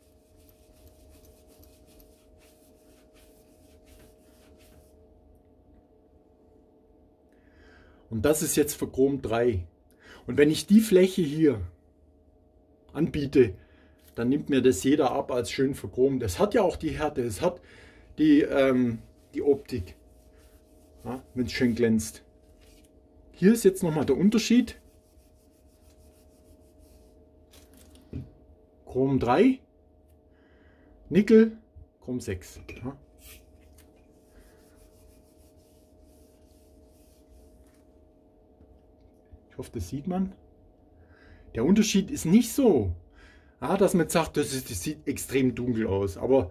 Und das ist jetzt für Chrom drei. Und wenn ich die Fläche hier anbiete, dann nimmt mir das jeder ab als schön verchromt. Das hat ja auch die Härte, es hat die, ähm, die Optik, ja, wenn es schön glänzt. Hier ist jetzt nochmal der Unterschied. Chrom drei, Nickel, Chrom sechs. Ja. Ich hoffe, das sieht man. Der Unterschied ist nicht so, ja, dass man jetzt sagt, das, ist, das sieht extrem dunkel aus. Aber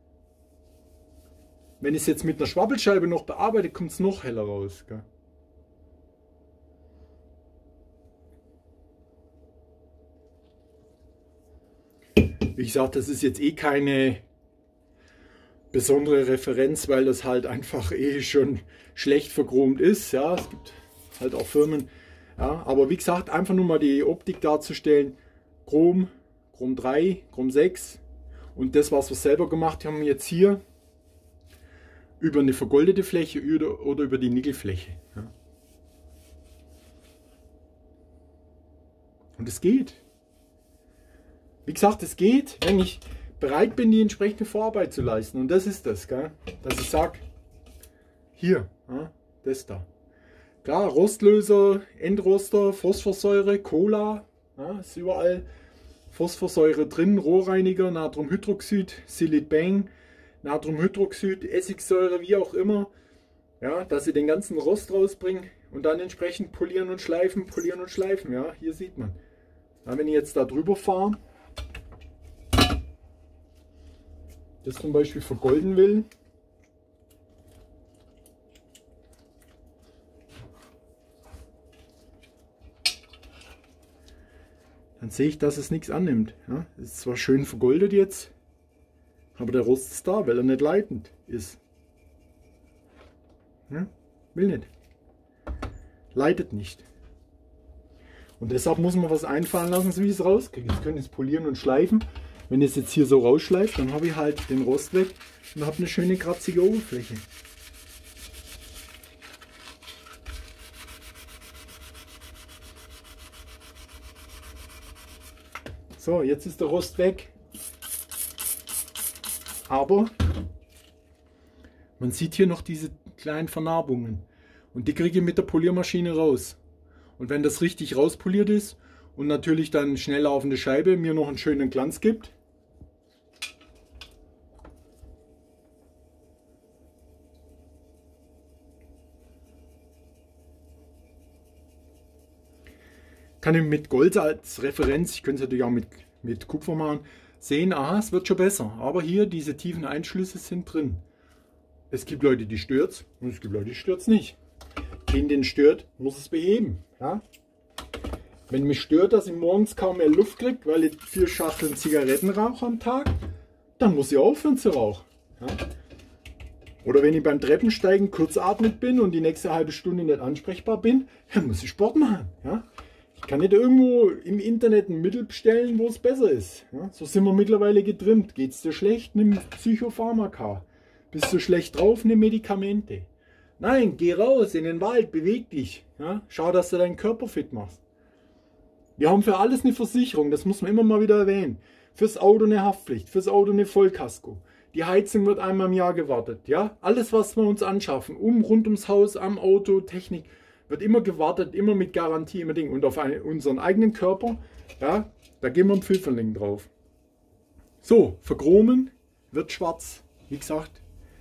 wenn ich es jetzt mit einer Schwabbelscheibe noch bearbeite, kommt es noch heller raus. Gell? Wie gesagt, das ist jetzt eh keine besondere Referenz, weil das halt einfach eh schon schlecht verchromt ist. Ja, es gibt halt auch Firmen. Ja, aber wie gesagt, einfach nur mal die Optik darzustellen. Chrom, Chrom drei, Chrom sechs und das, was wir selber gemacht haben jetzt hier über eine vergoldete Fläche oder, oder über die Nickelfläche. Ja. Und es geht. Wie gesagt, es geht, wenn ich bereit bin, die entsprechende Vorarbeit zu leisten. Und das ist das, gell? Dass ich sage, hier, ja, das da. Klar, Rostlöser, Endroster, Phosphorsäure, Cola, ja, ist überall Phosphorsäure drin, Rohrreiniger, Natriumhydroxid, Silitbang, Natriumhydroxid, Essigsäure, wie auch immer. Ja, dass sie den ganzen Rost rausbringen und dann entsprechend polieren und schleifen, polieren und schleifen. Ja, hier sieht man. Ja, wenn ich jetzt da drüber fahre, das zum Beispiel vergolden will, dann sehe ich, dass es nichts annimmt. Ja, es ist zwar schön vergoldet jetzt, aber der Rost ist da, weil er nicht leitend ist. Ja, will nicht. Leitet nicht. Und deshalb muss man was einfallen lassen, wie ich es rauskriege. Jetzt können es polieren und schleifen. Wenn ich es jetzt hier so rausschleife, dann habe ich halt den Rost weg und habe eine schöne kratzige Oberfläche. So, jetzt ist der Rost weg. Aber man sieht hier noch diese kleinen Vernarbungen. Und die kriege ich mit der Poliermaschine raus. Und wenn das richtig rauspoliert ist und natürlich dann schnell laufende Scheibe mir noch einen schönen Glanz gibt, kann ich mit Gold als Referenz, ich könnte es natürlich auch mit, mit Kupfer machen, sehen, aha, es wird schon besser. Aber hier, diese tiefen Einschlüsse sind drin. Es gibt Leute, die stört es und es gibt Leute, die stört es nicht. Den, den stört, muss es beheben. Ja? Wenn mich stört, dass ich morgens kaum mehr Luft kriege, weil ich vier Schachteln Zigaretten rauche am Tag, dann muss ich aufhören zu rauchen. Ja? Oder wenn ich beim Treppensteigen kurzatmig bin und die nächste halbe Stunde nicht ansprechbar bin, dann muss ich Sport machen. Ja? Ich Ich kann nicht irgendwo im Internet ein Mittel bestellen, wo es besser ist. Ja, so sind wir mittlerweile getrimmt. Geht es dir schlecht, nimm Psychopharmaka. Bist du schlecht drauf, nimm Medikamente. Nein, geh raus in den Wald, beweg dich. Ja, schau, dass du deinen Körper fit machst. Wir haben für alles eine Versicherung, das muss man immer mal wieder erwähnen. Fürs Auto eine Haftpflicht, fürs Auto eine Vollkasko. Die Heizung wird einmal im Jahr gewartet. Ja, alles, was wir uns anschaffen, um, rund ums Haus, am Auto, Technik, wird immer gewartet, immer mit Garantie, immer Ding. Und auf einen, unseren eigenen Körper, ja, da gehen wir einen Pfifferling drauf. So, verchromen, wird schwarz. Wie gesagt,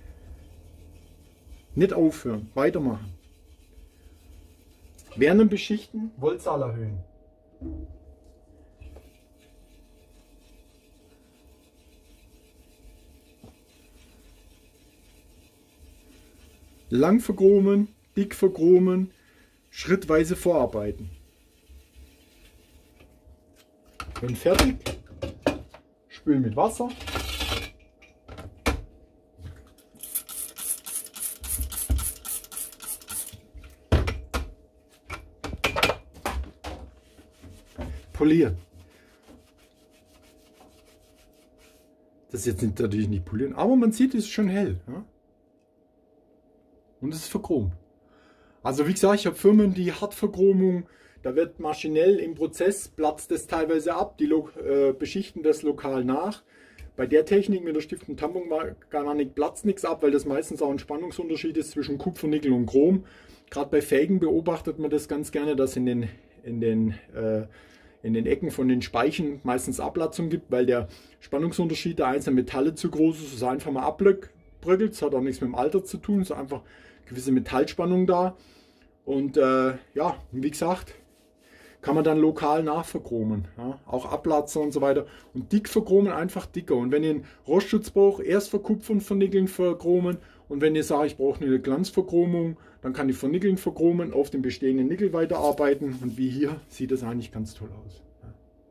nicht aufhören, weitermachen. Während dem Beschichten, Voltzahl erhöhen. Lang verchromen, dick verchromen, schrittweise vorarbeiten. Wenn fertig, spülen mit Wasser. Polieren. Das ist jetzt nicht, natürlich nicht polieren, aber man sieht, es ist schon hell. Ja? Und es ist verchromt. Also wie gesagt, ich habe Firmen, die Hartverchromung, da wird maschinell im Prozess, platzt das teilweise ab, die äh, beschichten das lokal nach. Bei der Technik mit der Stift- und Tampon-Galvanik platzt nichts ab, weil das meistens auch ein Spannungsunterschied ist zwischen Kupfer, Nickel und Chrom. Gerade bei Felgen beobachtet man das ganz gerne, dass in den, in den, äh, in den Ecken von den Speichen meistens Ablatzung gibt, weil der Spannungsunterschied der einzelnen Metalle zu groß ist. Es einfach mal abbröckelt. Das hat auch nichts mit dem Alter zu tun, es ist einfach gewisse Metallspannung da. Und äh, ja, wie gesagt, kann man dann lokal nachverchromen. Ja? Auch Ablatzer und so weiter. Und dick verchromen, einfach dicker. Und wenn ihr einen Rostschutz braucht, erst verkupfern, vernickeln, verchromen. Und wenn ihr sagt, ich brauche eine Glanzverchromung, dann kann ich vernickeln, verchromen, auf dem bestehenden Nickel weiterarbeiten. Und wie hier sieht das eigentlich ganz toll aus. Ja.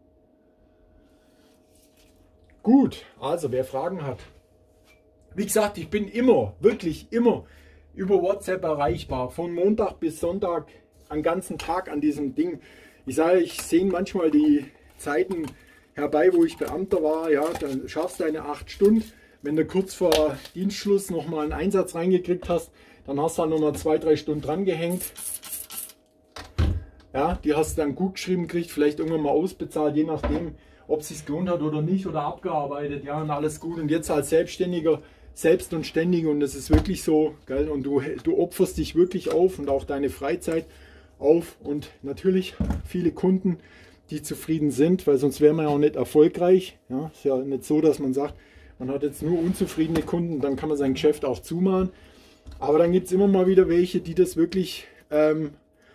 Gut, also wer Fragen hat. Wie gesagt, ich bin immer, wirklich immer über WhatsApp erreichbar. Von Montag bis Sonntag, einen ganzen Tag an diesem Ding. Ich sage, ich sehe manchmal die Zeiten herbei, wo ich Beamter war. Ja, dann schaffst du deine acht Stunden. Wenn du kurz vor Dienstschluss nochmal einen Einsatz reingekriegt hast, dann hast du dann nochmal zwei, drei Stunden dran gehängt. Ja, die hast du dann gut geschrieben gekriegt, vielleicht irgendwann mal ausbezahlt, je nachdem, ob es sich gelohnt hat oder nicht, oder abgearbeitet. Ja, und alles gut. Und jetzt als Selbstständiger, selbst und ständig, und das ist wirklich so, gell? Und du, du opferst dich wirklich auf und auch deine Freizeit auf, und natürlich viele Kunden, die zufrieden sind, weil sonst wäre man ja auch nicht erfolgreich. Ja, ist ja nicht so, dass man sagt, man hat jetzt nur unzufriedene Kunden, dann kann man sein Geschäft auch zumachen. Aber dann gibt es immer mal wieder welche, die das wirklich ähm,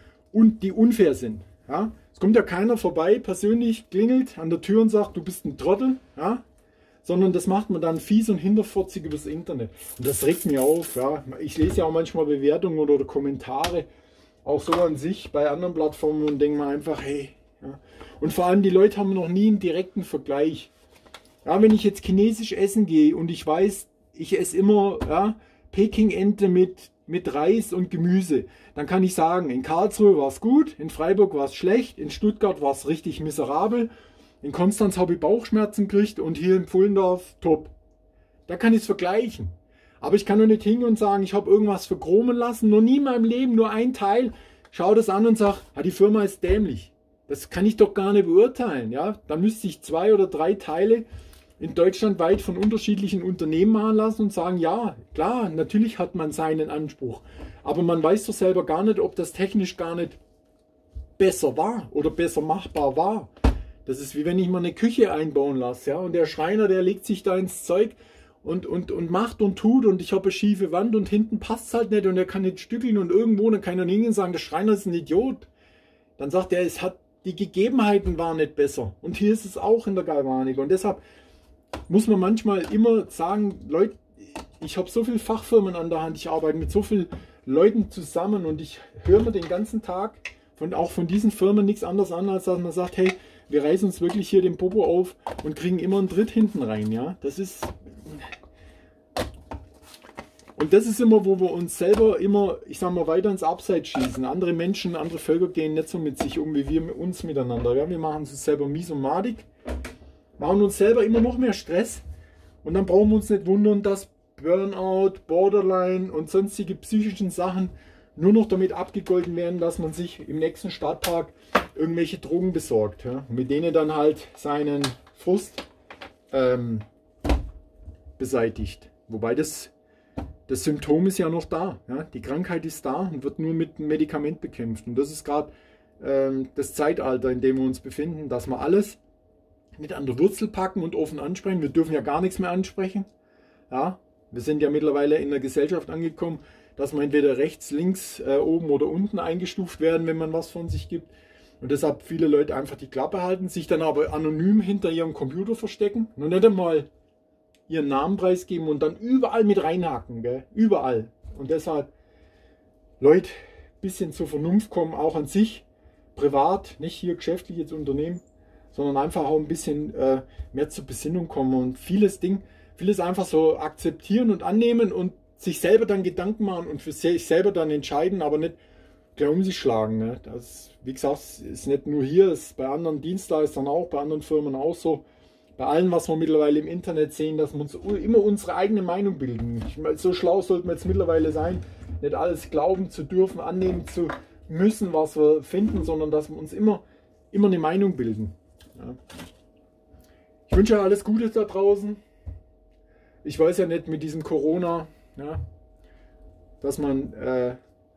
und die unfair sind. Ja? Es kommt ja keiner vorbei, persönlich klingelt an der Tür und sagt, du bist ein Trottel, ja? Sondern das macht man dann fies und hinterfotzig übers Internet. Und das regt mich auf. Ja? Ich lese ja auch manchmal Bewertungen oder, oder Kommentare, auch so an sich bei anderen Plattformen, und denke mir einfach, hey. Ja? Und vor allem die Leute haben noch nie einen direkten Vergleich. Ja, wenn ich jetzt chinesisch essen gehe und ich weiß, ich esse immer ja, Peking-Ente mit, mit Reis und Gemüse, dann kann ich sagen, in Karlsruhe war es gut, in Freiburg war es schlecht, in Stuttgart war es richtig miserabel, in Konstanz habe ich Bauchschmerzen gekriegt und hier in Pfullendorf top. Da kann ich es vergleichen. Aber ich kann doch nicht hingehen und sagen, ich habe irgendwas verchromen lassen, noch nie in meinem Leben, nur ein Teil. Schau das an und sag, ah, die Firma ist dämlich. Das kann ich doch gar nicht beurteilen. Ja? Da müsste ich zwei oder drei Teile in Deutschland weit von unterschiedlichen Unternehmen machen lassen und sagen, ja, klar, natürlich hat man seinen Anspruch. Aber man weiß doch selber gar nicht, ob das technisch gar nicht besser war oder besser machbar war. Das ist wie wenn ich mal eine Küche einbauen lasse. Ja? Und der Schreiner, der legt sich da ins Zeug und, und, und macht und tut, und ich habe eine schiefe Wand und hinten passt es halt nicht und er kann nicht stückeln, und irgendwo, dann kann er hingehen und sagen, der Schreiner ist ein Idiot. Dann sagt er, es hat, die Gegebenheiten waren nicht besser. Und hier ist es auch in der Galvanik. Und deshalb muss man manchmal immer sagen, Leute, ich habe so viele Fachfirmen an der Hand, ich arbeite mit so vielen Leuten zusammen, und ich höre mir den ganzen Tag von, auch von diesen Firmen nichts anderes an, als dass man sagt, hey, wir reißen uns wirklich hier den Popo auf und kriegen immer einen Dritt hinten rein. Ja, das ist... Und das ist immer, wo wir uns selber immer, ich sag mal, weiter ins Abseits schießen. Andere Menschen, andere Völker gehen nicht so mit sich um, wie wir mit uns miteinander. Ja? Wir machen uns selber mies und madig, machen uns selber immer noch mehr Stress. Und dann brauchen wir uns nicht wundern, dass Burnout, Borderline und sonstige psychischen Sachen nur noch damit abgegolten werden, dass man sich im nächsten Stadtpark irgendwelche Drogen besorgt. Ja? Und mit denen dann halt seinen Frust ähm, beseitigt. Wobei das Das Symptom ist ja noch da. Ja? Die Krankheit ist da und wird nur mit einem Medikament bekämpft. Und das ist gerade ähm, das Zeitalter, in dem wir uns befinden, dass wir alles nicht an der Wurzel packen und offen ansprechen. Wir dürfen ja gar nichts mehr ansprechen. Ja? Wir sind ja mittlerweile in der Gesellschaft angekommen, dass wir entweder rechts, links, äh, oben oder unten eingestuft werden, wenn man was von sich gibt. Und deshalb viele Leute einfach die Klappe halten, sich dann aber anonym hinter ihrem Computer verstecken. Nur nicht einmal ihren Namen preisgeben und dann überall mit reinhaken, gell? Überall. Und deshalb, Leute, ein bisschen zur Vernunft kommen, auch an sich, privat, nicht hier geschäftlich jetzt Unternehmen, sondern einfach auch ein bisschen äh, mehr zur Besinnung kommen und vieles Ding, vieles einfach so akzeptieren und annehmen und sich selber dann Gedanken machen und für sich selber dann entscheiden, aber nicht gleich um sich schlagen. Ne? Das, wie gesagt, ist nicht nur hier, ist bei anderen Dienstleistern auch, bei anderen Firmen auch so. Bei allem, was wir mittlerweile im Internet sehen, dass wir uns immer unsere eigene Meinung bilden. Ich meine, so schlau sollten wir jetzt mittlerweile sein, nicht alles glauben zu dürfen, annehmen zu müssen, was wir finden, sondern dass wir uns immer, immer eine Meinung bilden. Ja. Ich wünsche euch alles Gute da draußen. Ich weiß ja nicht mit diesem Corona, ja, dass man äh,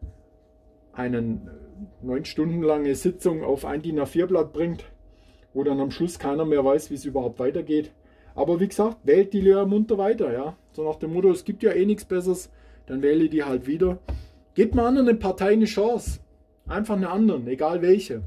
eine neun Stunden lange Sitzung auf ein D I N A vier Blatt bringt, wo dann am Schluss keiner mehr weiß, wie es überhaupt weitergeht. Aber wie gesagt, wählt die Lehrer munter weiter. Ja? So nach dem Motto, es gibt ja eh nichts Besseres, dann wähle die halt wieder. Gebt mal anderen Parteien eine Chance. Einfach eine anderen, egal welche.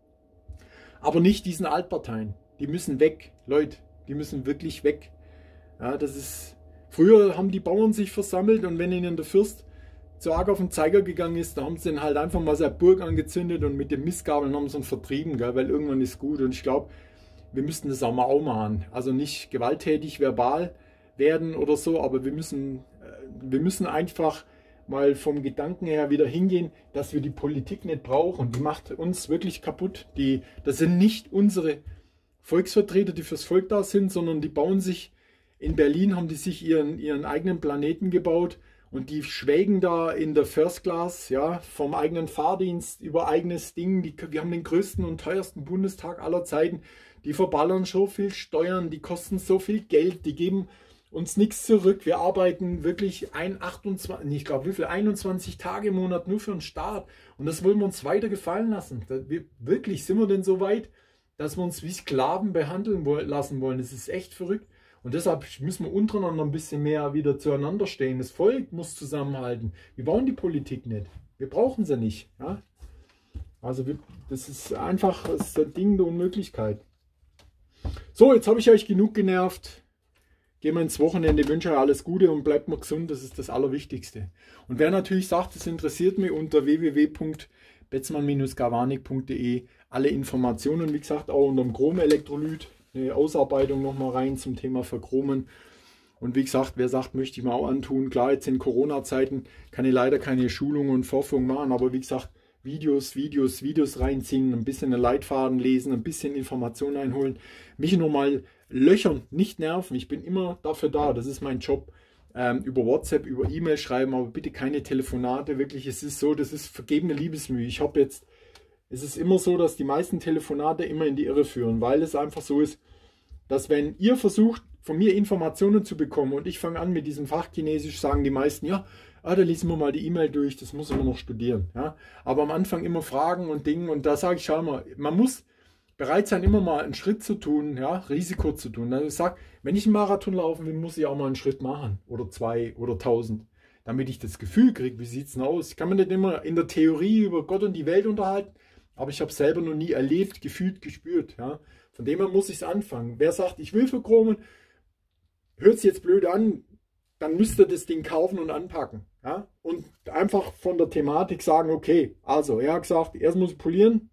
Aber nicht diesen Altparteien. Die müssen weg, Leute. Die müssen wirklich weg. Ja, das ist, früher haben die Bauern sich versammelt und wenn ihnen der Fürst zu arg auf den Zeiger gegangen ist, da haben sie dann halt einfach mal seine Burg angezündet und mit den Mistgabeln haben sie ihn vertrieben, gell, weil irgendwann ist gut. Und ich glaube, wir müssten das auch mal auch machen. Also nicht gewalttätig verbal werden oder so, aber wir müssen, wir müssen einfach mal vom Gedanken her wieder hingehen, dass wir die Politik nicht brauchen. Die macht uns wirklich kaputt. Die, das sind nicht unsere Volksvertreter, die fürs Volk da sind, sondern die bauen sich, in Berlin haben die sich ihren, ihren eigenen Planeten gebaut. Und die schwelgen da in der First Class, ja, vom eigenen Fahrdienst über eigenes Ding. Die, wir haben den größten und teuersten Bundestag aller Zeiten. Die verballern so viel Steuern, die kosten so viel Geld, die geben uns nichts zurück. Wir arbeiten wirklich ein achtundzwanzig, ich glaube, wie viel, einundzwanzig Tage im Monat nur für den Staat. Und das wollen wir uns weiter gefallen lassen. Wir, wirklich, sind wir denn so weit, dass wir uns wie Sklaven behandeln lassen wollen? Das ist echt verrückt. Und deshalb müssen wir untereinander ein bisschen mehr wieder zueinander stehen. Das Volk muss zusammenhalten. Wir brauchen die Politik nicht. Wir brauchen sie nicht. Ja? Also wir, das ist einfach das ist ein Ding der Unmöglichkeit. So, jetzt habe ich euch genug genervt. Gehen wir ins Wochenende. Ich wünsche euch alles Gute und bleibt mal gesund. Das ist das Allerwichtigste. Und wer natürlich sagt, das interessiert mich, unter w w w punkt betzmann Bindestrich galvanik punkt de alle Informationen. Wie gesagt, auch unter dem Chromelektrolyt. Eine Ausarbeitung nochmal rein zum Thema Verchromen. Und wie gesagt, wer sagt, möchte ich mir auch antun. Klar, jetzt in Corona-Zeiten kann ich leider keine Schulungen und Vorführungen machen, aber wie gesagt, Videos, Videos, Videos reinziehen, ein bisschen einen Leitfaden lesen, ein bisschen Informationen einholen, mich nochmal löchern, nicht nerven. Ich bin immer dafür da, das ist mein Job. Ähm, über WhatsApp, über E-Mail schreiben, aber bitte keine Telefonate. Wirklich, es ist so, das ist vergebene Liebesmühe. Ich habe jetzt Es ist immer so, dass die meisten Telefonate immer in die Irre führen, weil es einfach so ist, dass wenn ihr versucht, von mir Informationen zu bekommen und ich fange an mit diesem Fachchinesisch, sagen die meisten, ja, ah, da lesen wir mal die E-Mail durch, das muss man noch studieren. Ja? Aber am Anfang immer Fragen und Dinge und da sage ich, schau mal, man muss bereit sein, immer mal einen Schritt zu tun, ja, Risiko zu tun. Also ich sage, wenn ich einen Marathon laufen will, muss ich auch mal einen Schritt machen oder zwei oder tausend, damit ich das Gefühl kriege, wie sieht es denn aus? Ich kann mir nicht immer in der Theorie über Gott und die Welt unterhalten, aber ich habe es selber noch nie erlebt, gefühlt, gespürt. Ja. Von dem her muss ich es anfangen. Wer sagt, ich will verchromen, hört es jetzt blöd an, dann müsst ihr das Ding kaufen und anpacken. Ja. Und einfach von der Thematik sagen, okay, also er hat gesagt, erst muss ich polieren,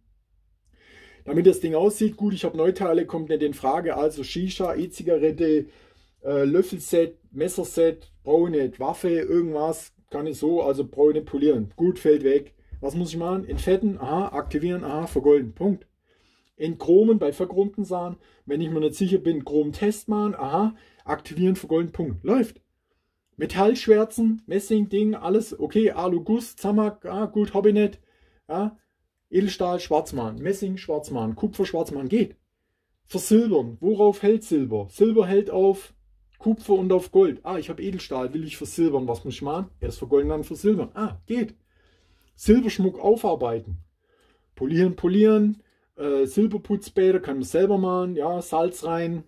damit das Ding aussieht. Gut, ich habe Neuteile, kommt nicht in Frage. Also Shisha, E-Zigarette, äh, Löffelset, Messerset, brauche ich nicht, Waffe, irgendwas, kann ich so, also brauche ich nicht polieren. Gut, fällt weg. Was muss ich machen? Entfetten, aha, aktivieren, aha, vergolden, Punkt. Entchromen bei verchromten Sachen, wenn ich mir nicht sicher bin, Chrom-Test machen, aha, aktivieren, vergolden, Punkt. Läuft. Metallschwärzen, Messing, Ding, alles okay, Alu, Guss, Zamak, ah, gut, habe ich nicht. Ja, Edelstahl, schwarz machen, Messing, schwarz machen, Kupfer, schwarz machen, geht. Versilbern, worauf hält Silber? Silber hält auf Kupfer und auf Gold. Ah, ich habe Edelstahl, will ich versilbern, was muss ich machen? Erst vergolden, dann versilbern. Ah, geht. Silberschmuck aufarbeiten. Polieren, polieren, äh, Silberputzbäder kann man selber machen, ja, Salz rein,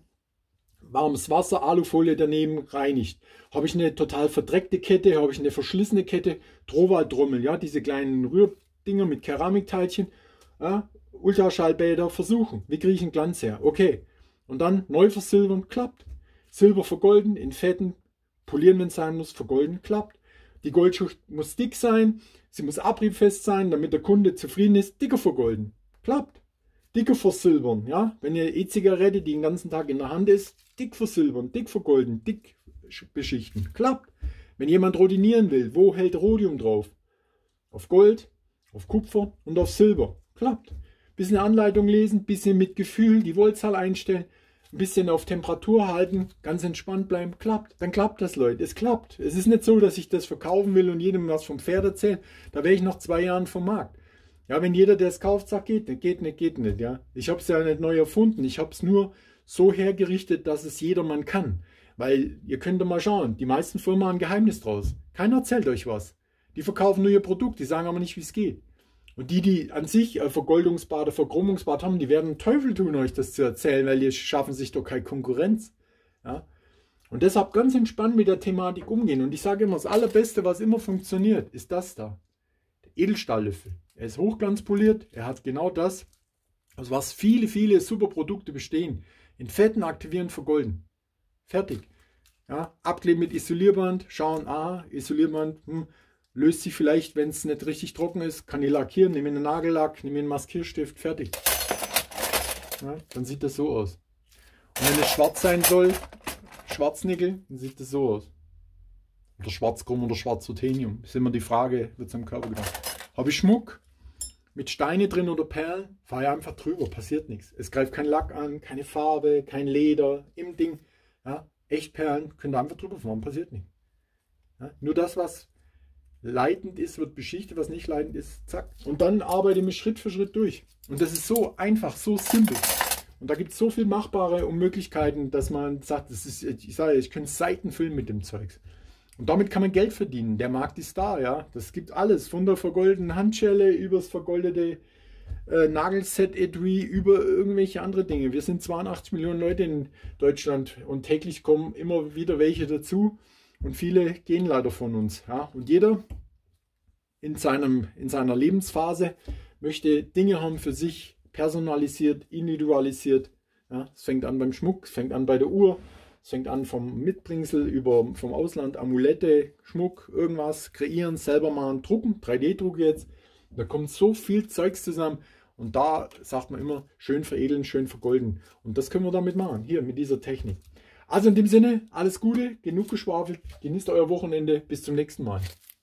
warmes Wasser, Alufolie daneben, reinigt. Habe ich eine total verdreckte Kette, habe ich eine verschlissene Kette, Trowal-Trommel, ja, diese kleinen Rührdinger mit Keramikteilchen, ja, Ultraschallbäder versuchen. Wie kriege ich einen Glanz her? Okay. Und dann neu versilbern, klappt. Silber vergolden, entfetten, polieren, wenn es sein muss, vergolden, klappt. Die Goldschicht muss dick sein, sie muss abriebfest sein, damit der Kunde zufrieden ist, dicker vergolden, klappt. Dicker versilbern, ja, wenn ihr E-Zigarette, die den ganzen Tag in der Hand ist, dick versilbern, dick vergolden, dick beschichten, klappt. Wenn jemand rodinieren will, wo hält Rhodium drauf? Auf Gold, auf Kupfer und auf Silber, klappt. Bisschen Anleitung lesen, bisschen mit Gefühl die Voltzahl einstellen, ein bisschen auf Temperatur halten, ganz entspannt bleiben, klappt. Dann klappt das, Leute, es klappt. Es ist nicht so, dass ich das verkaufen will und jedem was vom Pferd erzähle, da wäre ich noch zwei Jahren vom Markt. Ja, wenn jeder, der es kauft, sagt, geht nicht, geht nicht, geht nicht, ja. Ich habe es ja nicht neu erfunden, ich habe es nur so hergerichtet, dass es jedermann kann. Weil, ihr könnt ja mal schauen, die meisten Firmen haben ein Geheimnis draus. Keiner erzählt euch was. Die verkaufen nur ihr Produkt, die sagen aber nicht, wie es geht. Und die, die an sich äh, Vergoldungsbad, Verchromungsbad haben, die werden Teufel tun, euch das zu erzählen, weil die schaffen sich doch keine Konkurrenz. Ja? Und deshalb ganz entspannt mit der Thematik umgehen. Und ich sage immer, das Allerbeste, was immer funktioniert, ist das da. Der Edelstahllöffel. Er ist hochglanzpoliert, er hat genau das, aus was viele, viele super Produkte bestehen. Entfetten, aktivieren, vergolden. Fertig. Ja? Abkleben mit Isolierband, schauen, ah, Isolierband, hm, löst sich vielleicht, wenn es nicht richtig trocken ist, kann ich lackieren, nehme einen Nagellack, nehme einen Maskierstift, fertig. Ja, dann sieht das so aus. Und wenn es schwarz sein soll, Schwarznickel, dann sieht das so aus. Oder Schwarzchrom oder Schwarzruthenium. Ist immer die Frage, wird es am Körper gedacht. Habe ich Schmuck mit Steine drin oder Perlen, fahre ich einfach drüber, passiert nichts. Es greift kein Lack an, keine Farbe, kein Leder im Ding. Ja, Echtperlen, könnt ihr einfach drüber fahren, passiert nichts. Ja, nur das, was leitend ist, wird beschichtet, was nicht leitend ist, zack. Und dann arbeite ich mich Schritt für Schritt durch. Und das ist so einfach, so simpel. Und da gibt es so viel Machbare und Möglichkeiten, dass man sagt, das ist, ich sage, ich könnte Seiten füllen mit dem Zeugs. Und damit kann man Geld verdienen. Der Markt ist da, ja. Das gibt alles. Von der vergoldeten Handschelle über das vergoldete äh, Nagelset-Etui, über irgendwelche andere Dinge. Wir sind zweiundachtzig Millionen Leute in Deutschland und täglich kommen immer wieder welche dazu. Und viele gehen leider von uns. Ja? Und jeder in, seinem, in seiner Lebensphase möchte Dinge haben für sich, personalisiert, individualisiert. Ja? Es fängt an beim Schmuck, es fängt an bei der Uhr, es fängt an vom Mitbringsel über vom Ausland, Amulette, Schmuck, irgendwas kreieren, selber machen, drucken, drei D Druck jetzt. Da kommt so viel Zeugs zusammen. Und da sagt man immer, schön veredeln, schön vergolden. Und das können wir damit machen, hier mit dieser Technik. Also in dem Sinne, alles Gute, genug geschwafelt, genießt euer Wochenende, bis zum nächsten Mal.